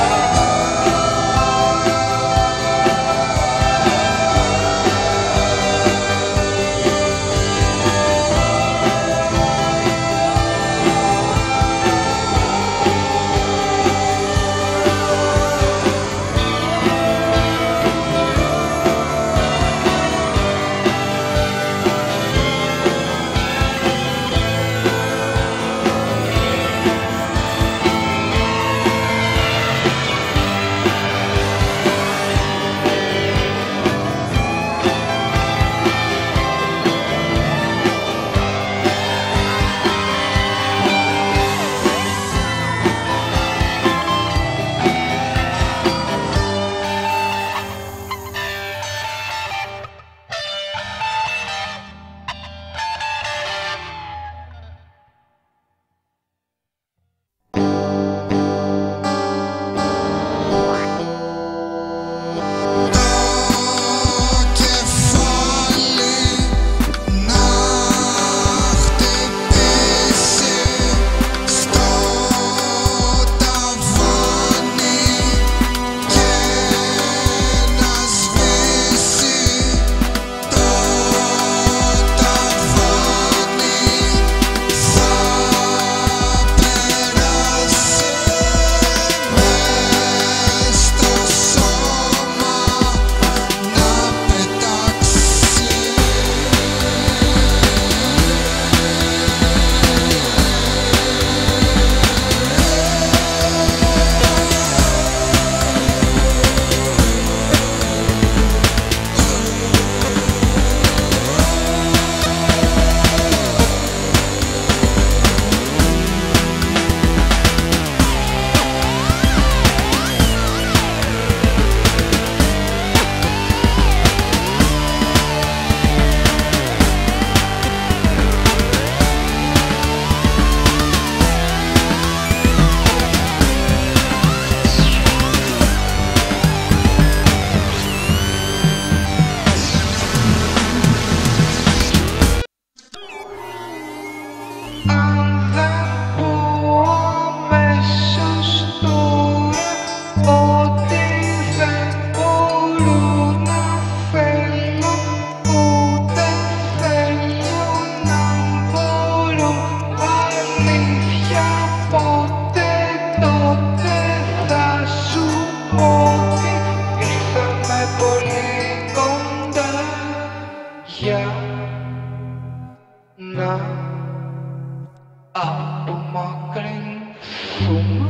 απομακρυνθούμε.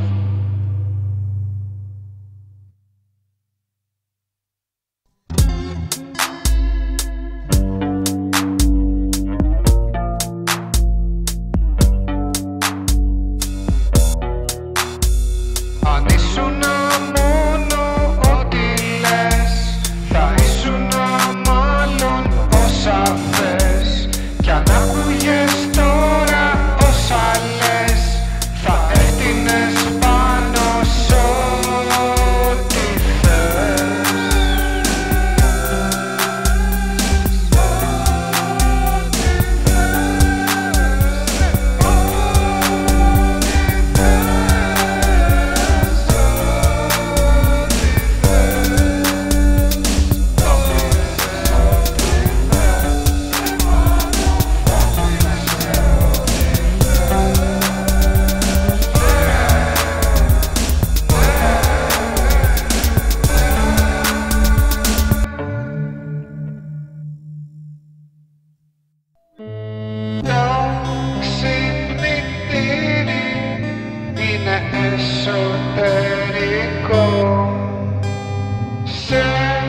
Αν ήσουνα μόνο ό,τι λες, θα ήσουνα μάλλον όσα θες. Κι αν άκουγες τώρα όσα λες, θα έφτιανες πάνω σ' ό,τι θες. Το ξυπνητήρι είναι εσωτερικό. Σε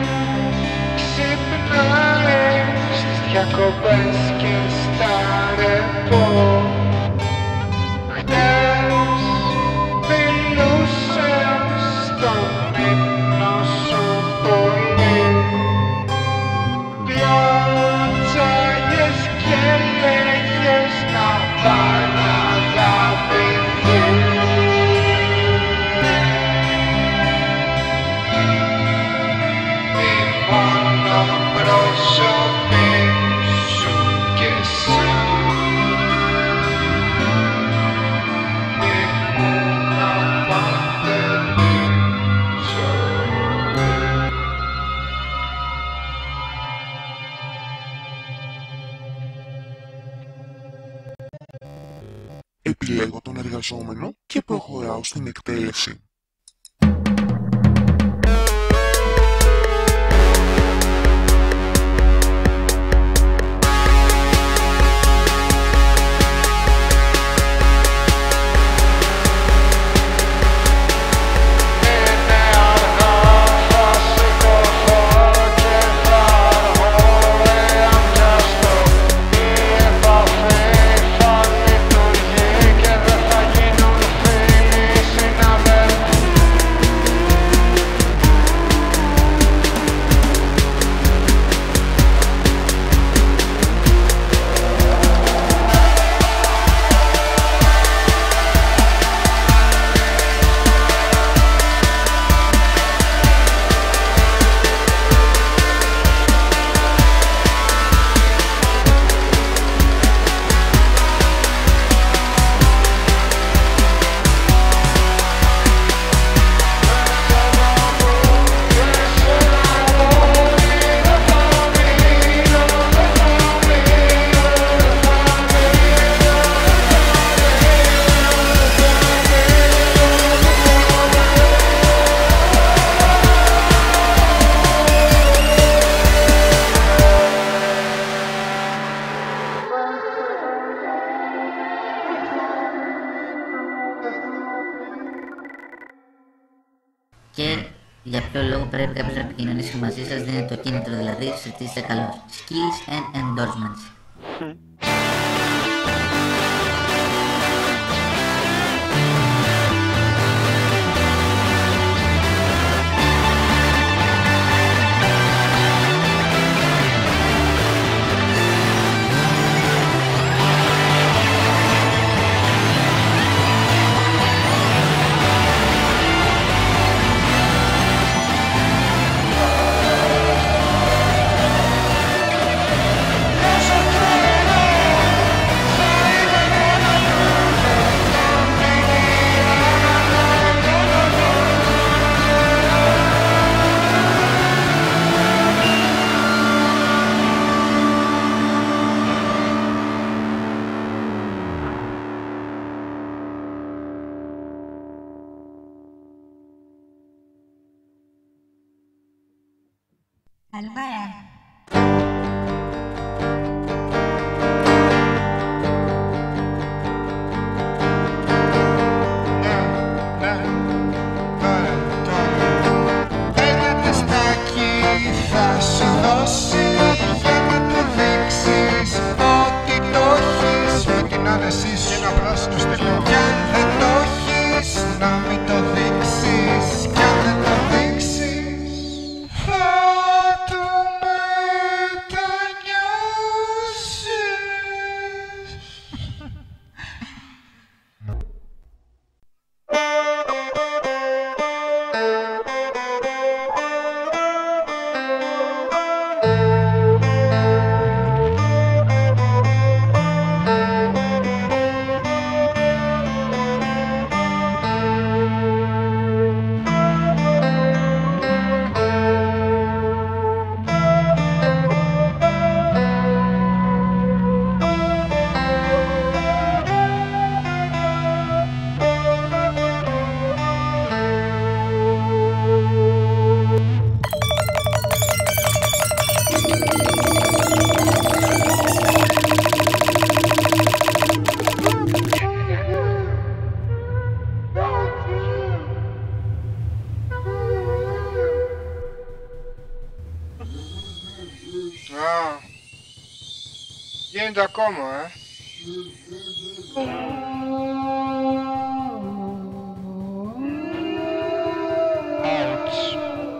ξυπνάει στις διακοπές και στα ρεπό. Χτες μιλούσες στον ύπνο σου πολύ. Πλάτσαγες και λέγες να πάει να αγαπηθεί. Μη μόνο πρόσωπη σου κι εσύ. Μη μου απαντελείς ζωή. Επιλέγω τον εργαζόμενο και προχωράω στην εκτέλεση. Και για ποιο λόγο πρέπει κάποιος να επικοινωνήσει μαζί σας, δίνετε το κίνητρο δηλαδή, συζητήστε καλώς. Skills and endorsements. Καλημέρα. γίνεται ακόμα, Ouch.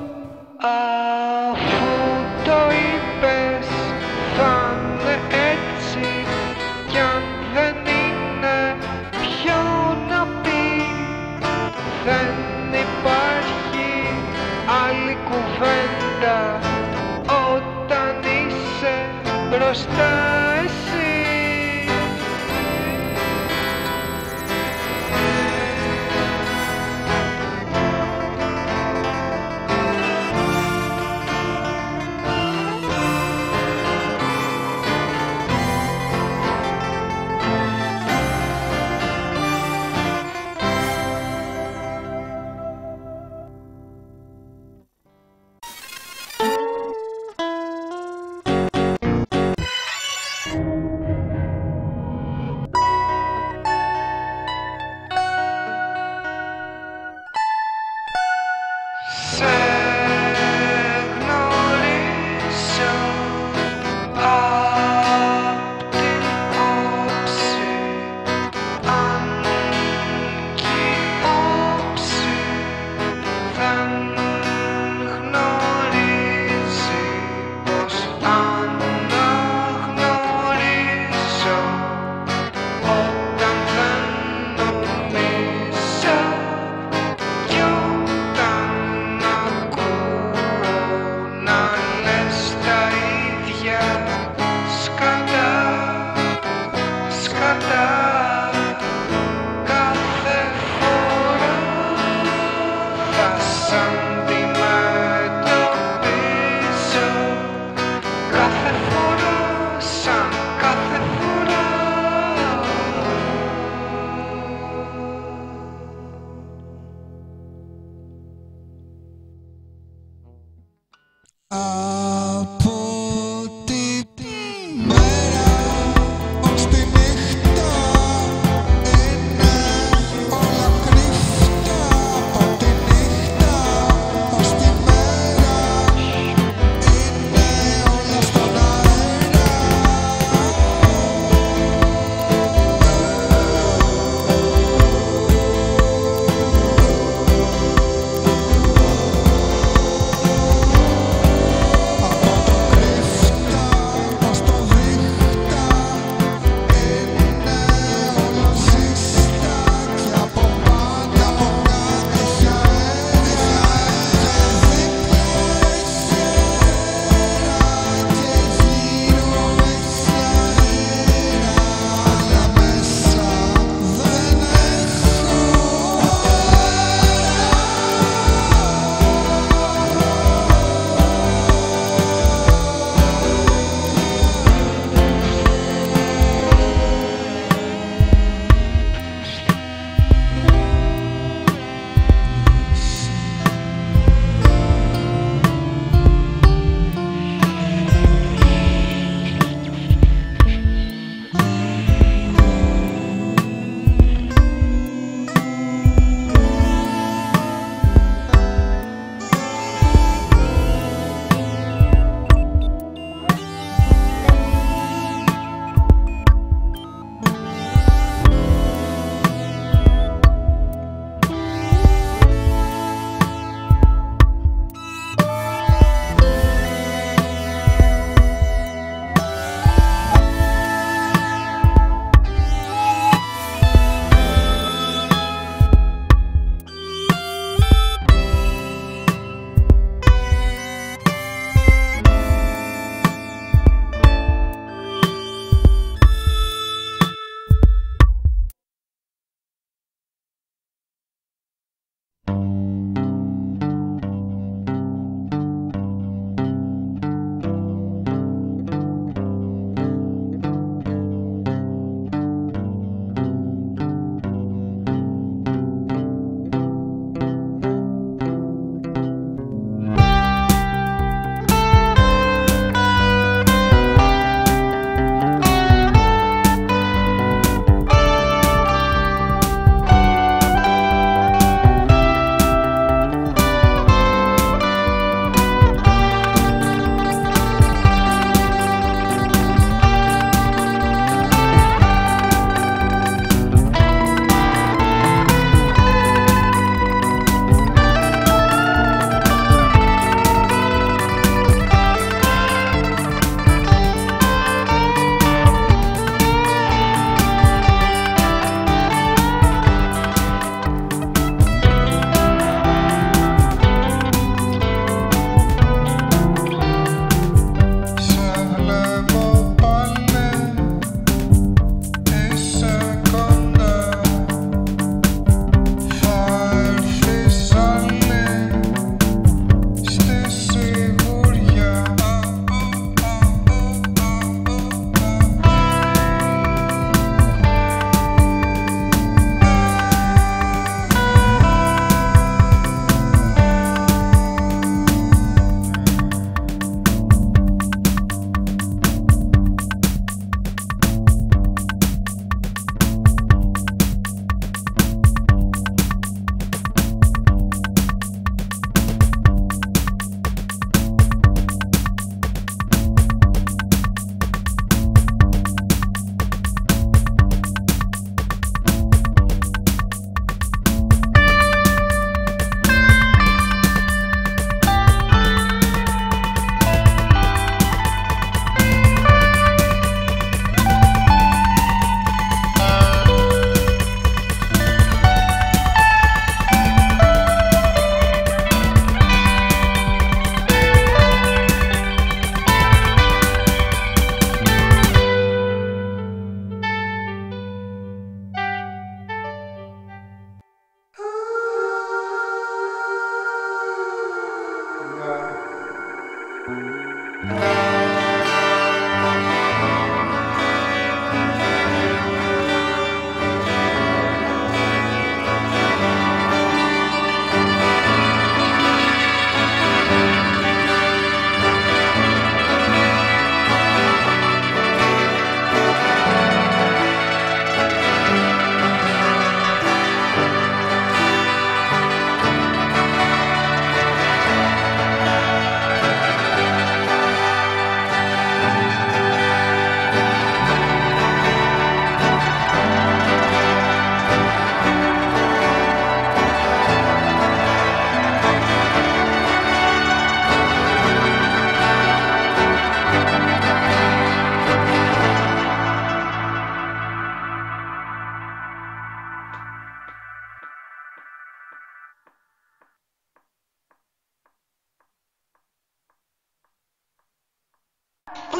Αφού το είπες θα είναι έτσι, κι αν δεν είναι ποιο να πει, δεν υπάρχει άλλη κουβέντα όταν είσαι μπροστά εσύ.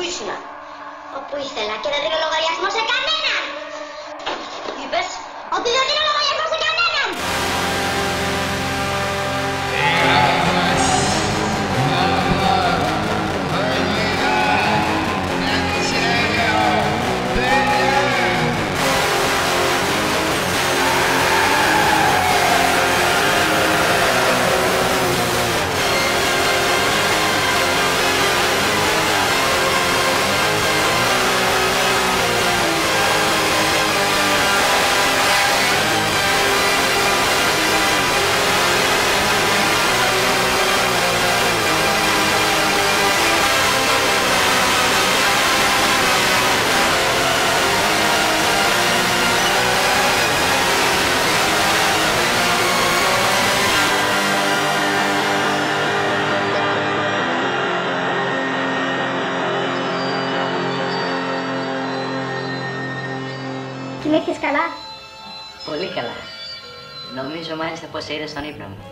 ήσουνα? Όπου ήθελα και δεν δίνω λογαριασμό σε κανέναν. Είπες? Ότι δεν δίνω λογαριασμό σε κανέναν. Κοιμήθηκες καλά? Πολύ καλά. Νομίζω μάλιστα πως είδες στον ύπνο μου.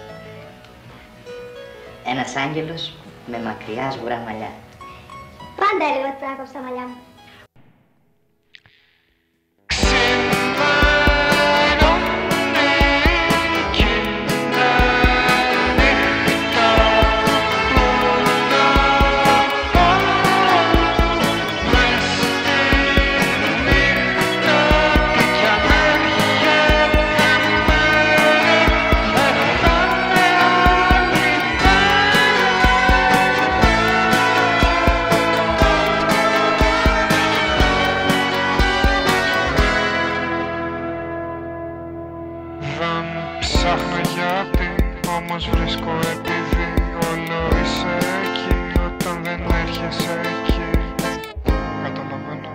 Ένας άγγελος με μακριά σγουρά μαλλιά. Πάντα έλεγα ότι τράκωψα τα μαλλιά μου. Ψάχνω γιατί, όμως βρίσκω επειδή όλο είσαι εκεί όταν δεν έρχεσαι εκεί. Καταλαβαίνω.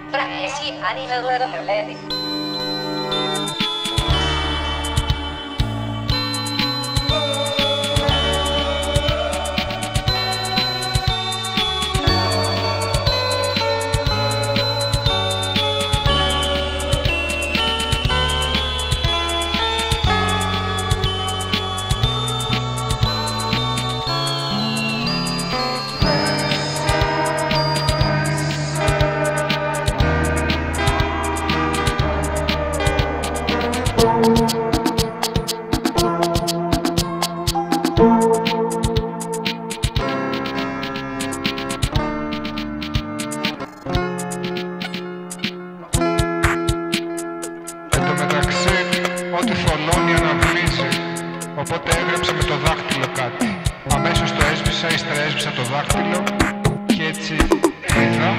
Τώρα εσύ, αν είμαι εγώ εδώ τρελαίνει. Ό,τι θολώνει αναβλύζει, οπότε έγραψα με το δάχτυλο κάτι. Αμέσως το έσβησα, ύστερα έσβησα το δάχτυλο και έτσι είδα.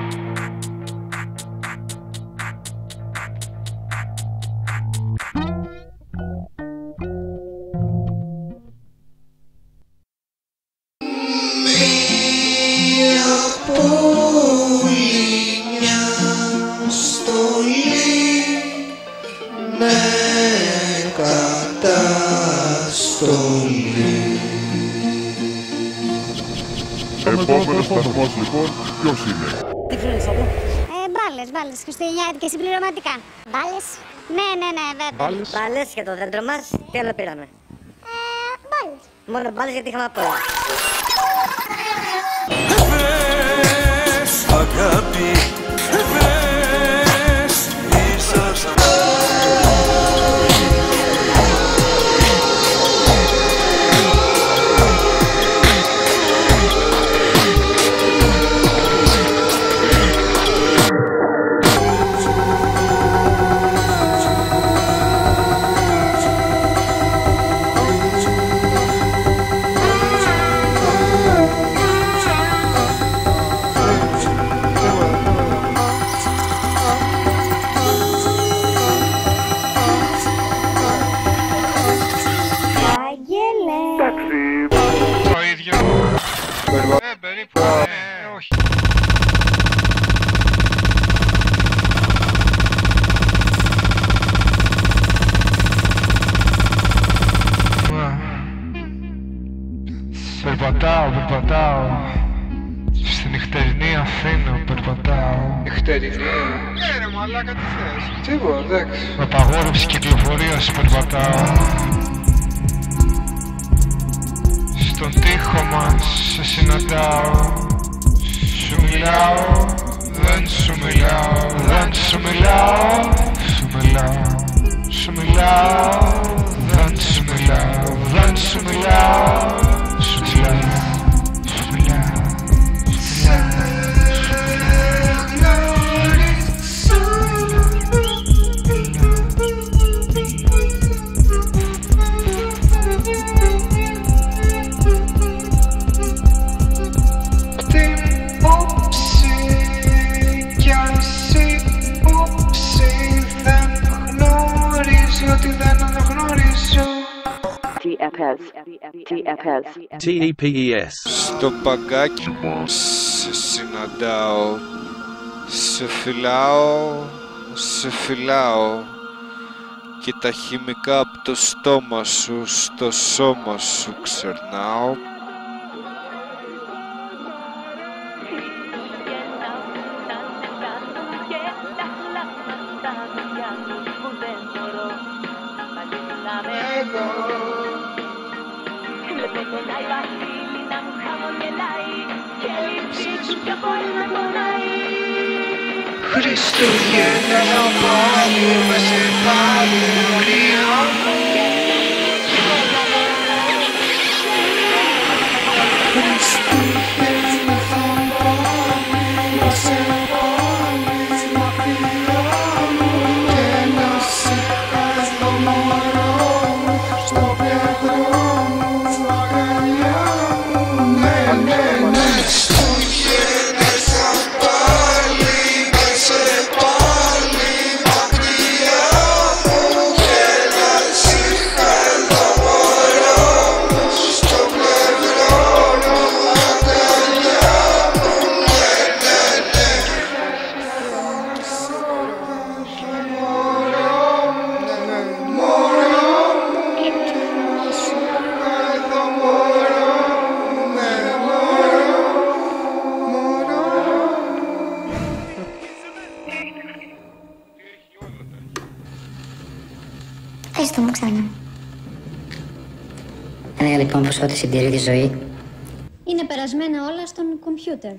Μία πόλη, μια στολή με καταστολή. Επόμενος σταθμός λοιπόν, ποιος είναι? Τι ξέρεις αυτό? Μπάλες, χριστουγεννιάτικες συμπληρωματικά. Μπάλες? Ναι, βέβαια. Μπάλες για το δέντρο μας, τι άλλο πήραμε? Μπάλες. Μόνο μπάλες γιατί είχαμε απ' όλα. Βρες αγάπη, βρες ίσως. Το ίδιο. Περίπου, όχι. Περπατάω. Στη νυχτερινή Αθήνα περπατάω. Νυχτερινή. Ναι ρε μαλάκα, τι θες? Τίποτα, εντάξει. Με απαγόρευση κυκλοφορίας περπατάω. Στον τοίχο μας σε συναντάω. Σου μιλάω, δεν σου μιλάω. Δεν σου μιλάω, σου μιλάω. Σου μιλάω, δεν σου μιλάω. Δεν σου μιλάω, σου μιλάω. Σου μιλάω. TEPES. Στο παγκάκι μας σε συναντάω. Σε φυλάω. Και τα χημικά από το στόμα σου στο σώμα σου ξερνάω. Χριστούγεννα να πάλι με σε πάλι μωρία μου. Χριστούγεννα θα πάλι με σε πάλι μακριά μου. Και να σε χάσω μωρό μου στο παιδρό μου αγκαλιά μου. Ναι. Χριστούγεννες θα πάλι με σε πάλι μακριά μου. Και να σε Πες το μου ξανά. Έλεγα λοιπόν πως ό,τι συντηρεί τη ζωή Είναι περασμένα όλα στον κομπιούτερ.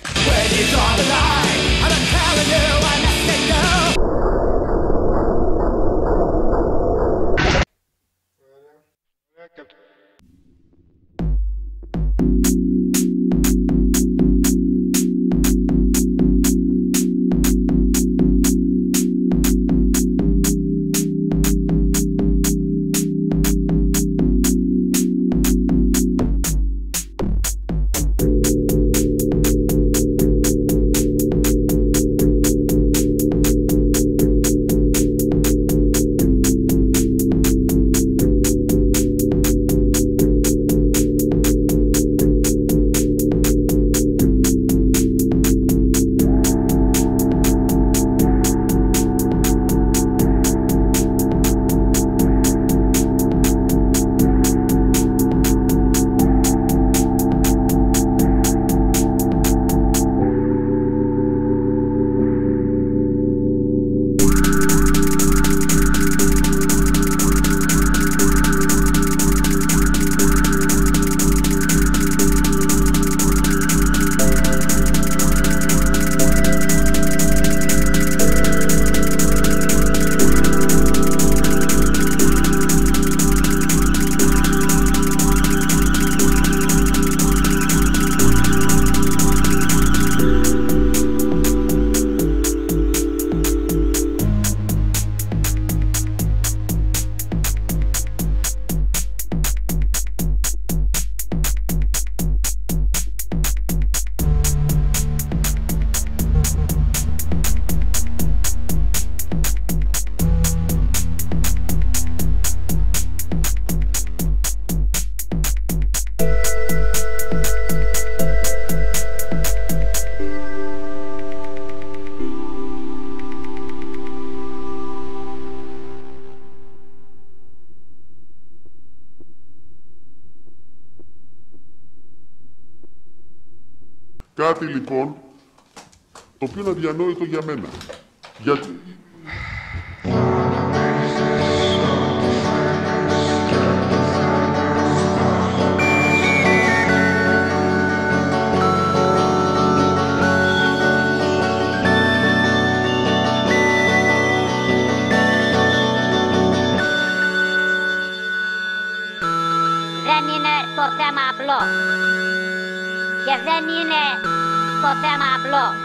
Κάτι λοιπόν, το οποίο είναι αδιανόητο για μένα. Γιατί... Δεν είναι το θέμα απλό. Και δεν είναι το θέμα απλό.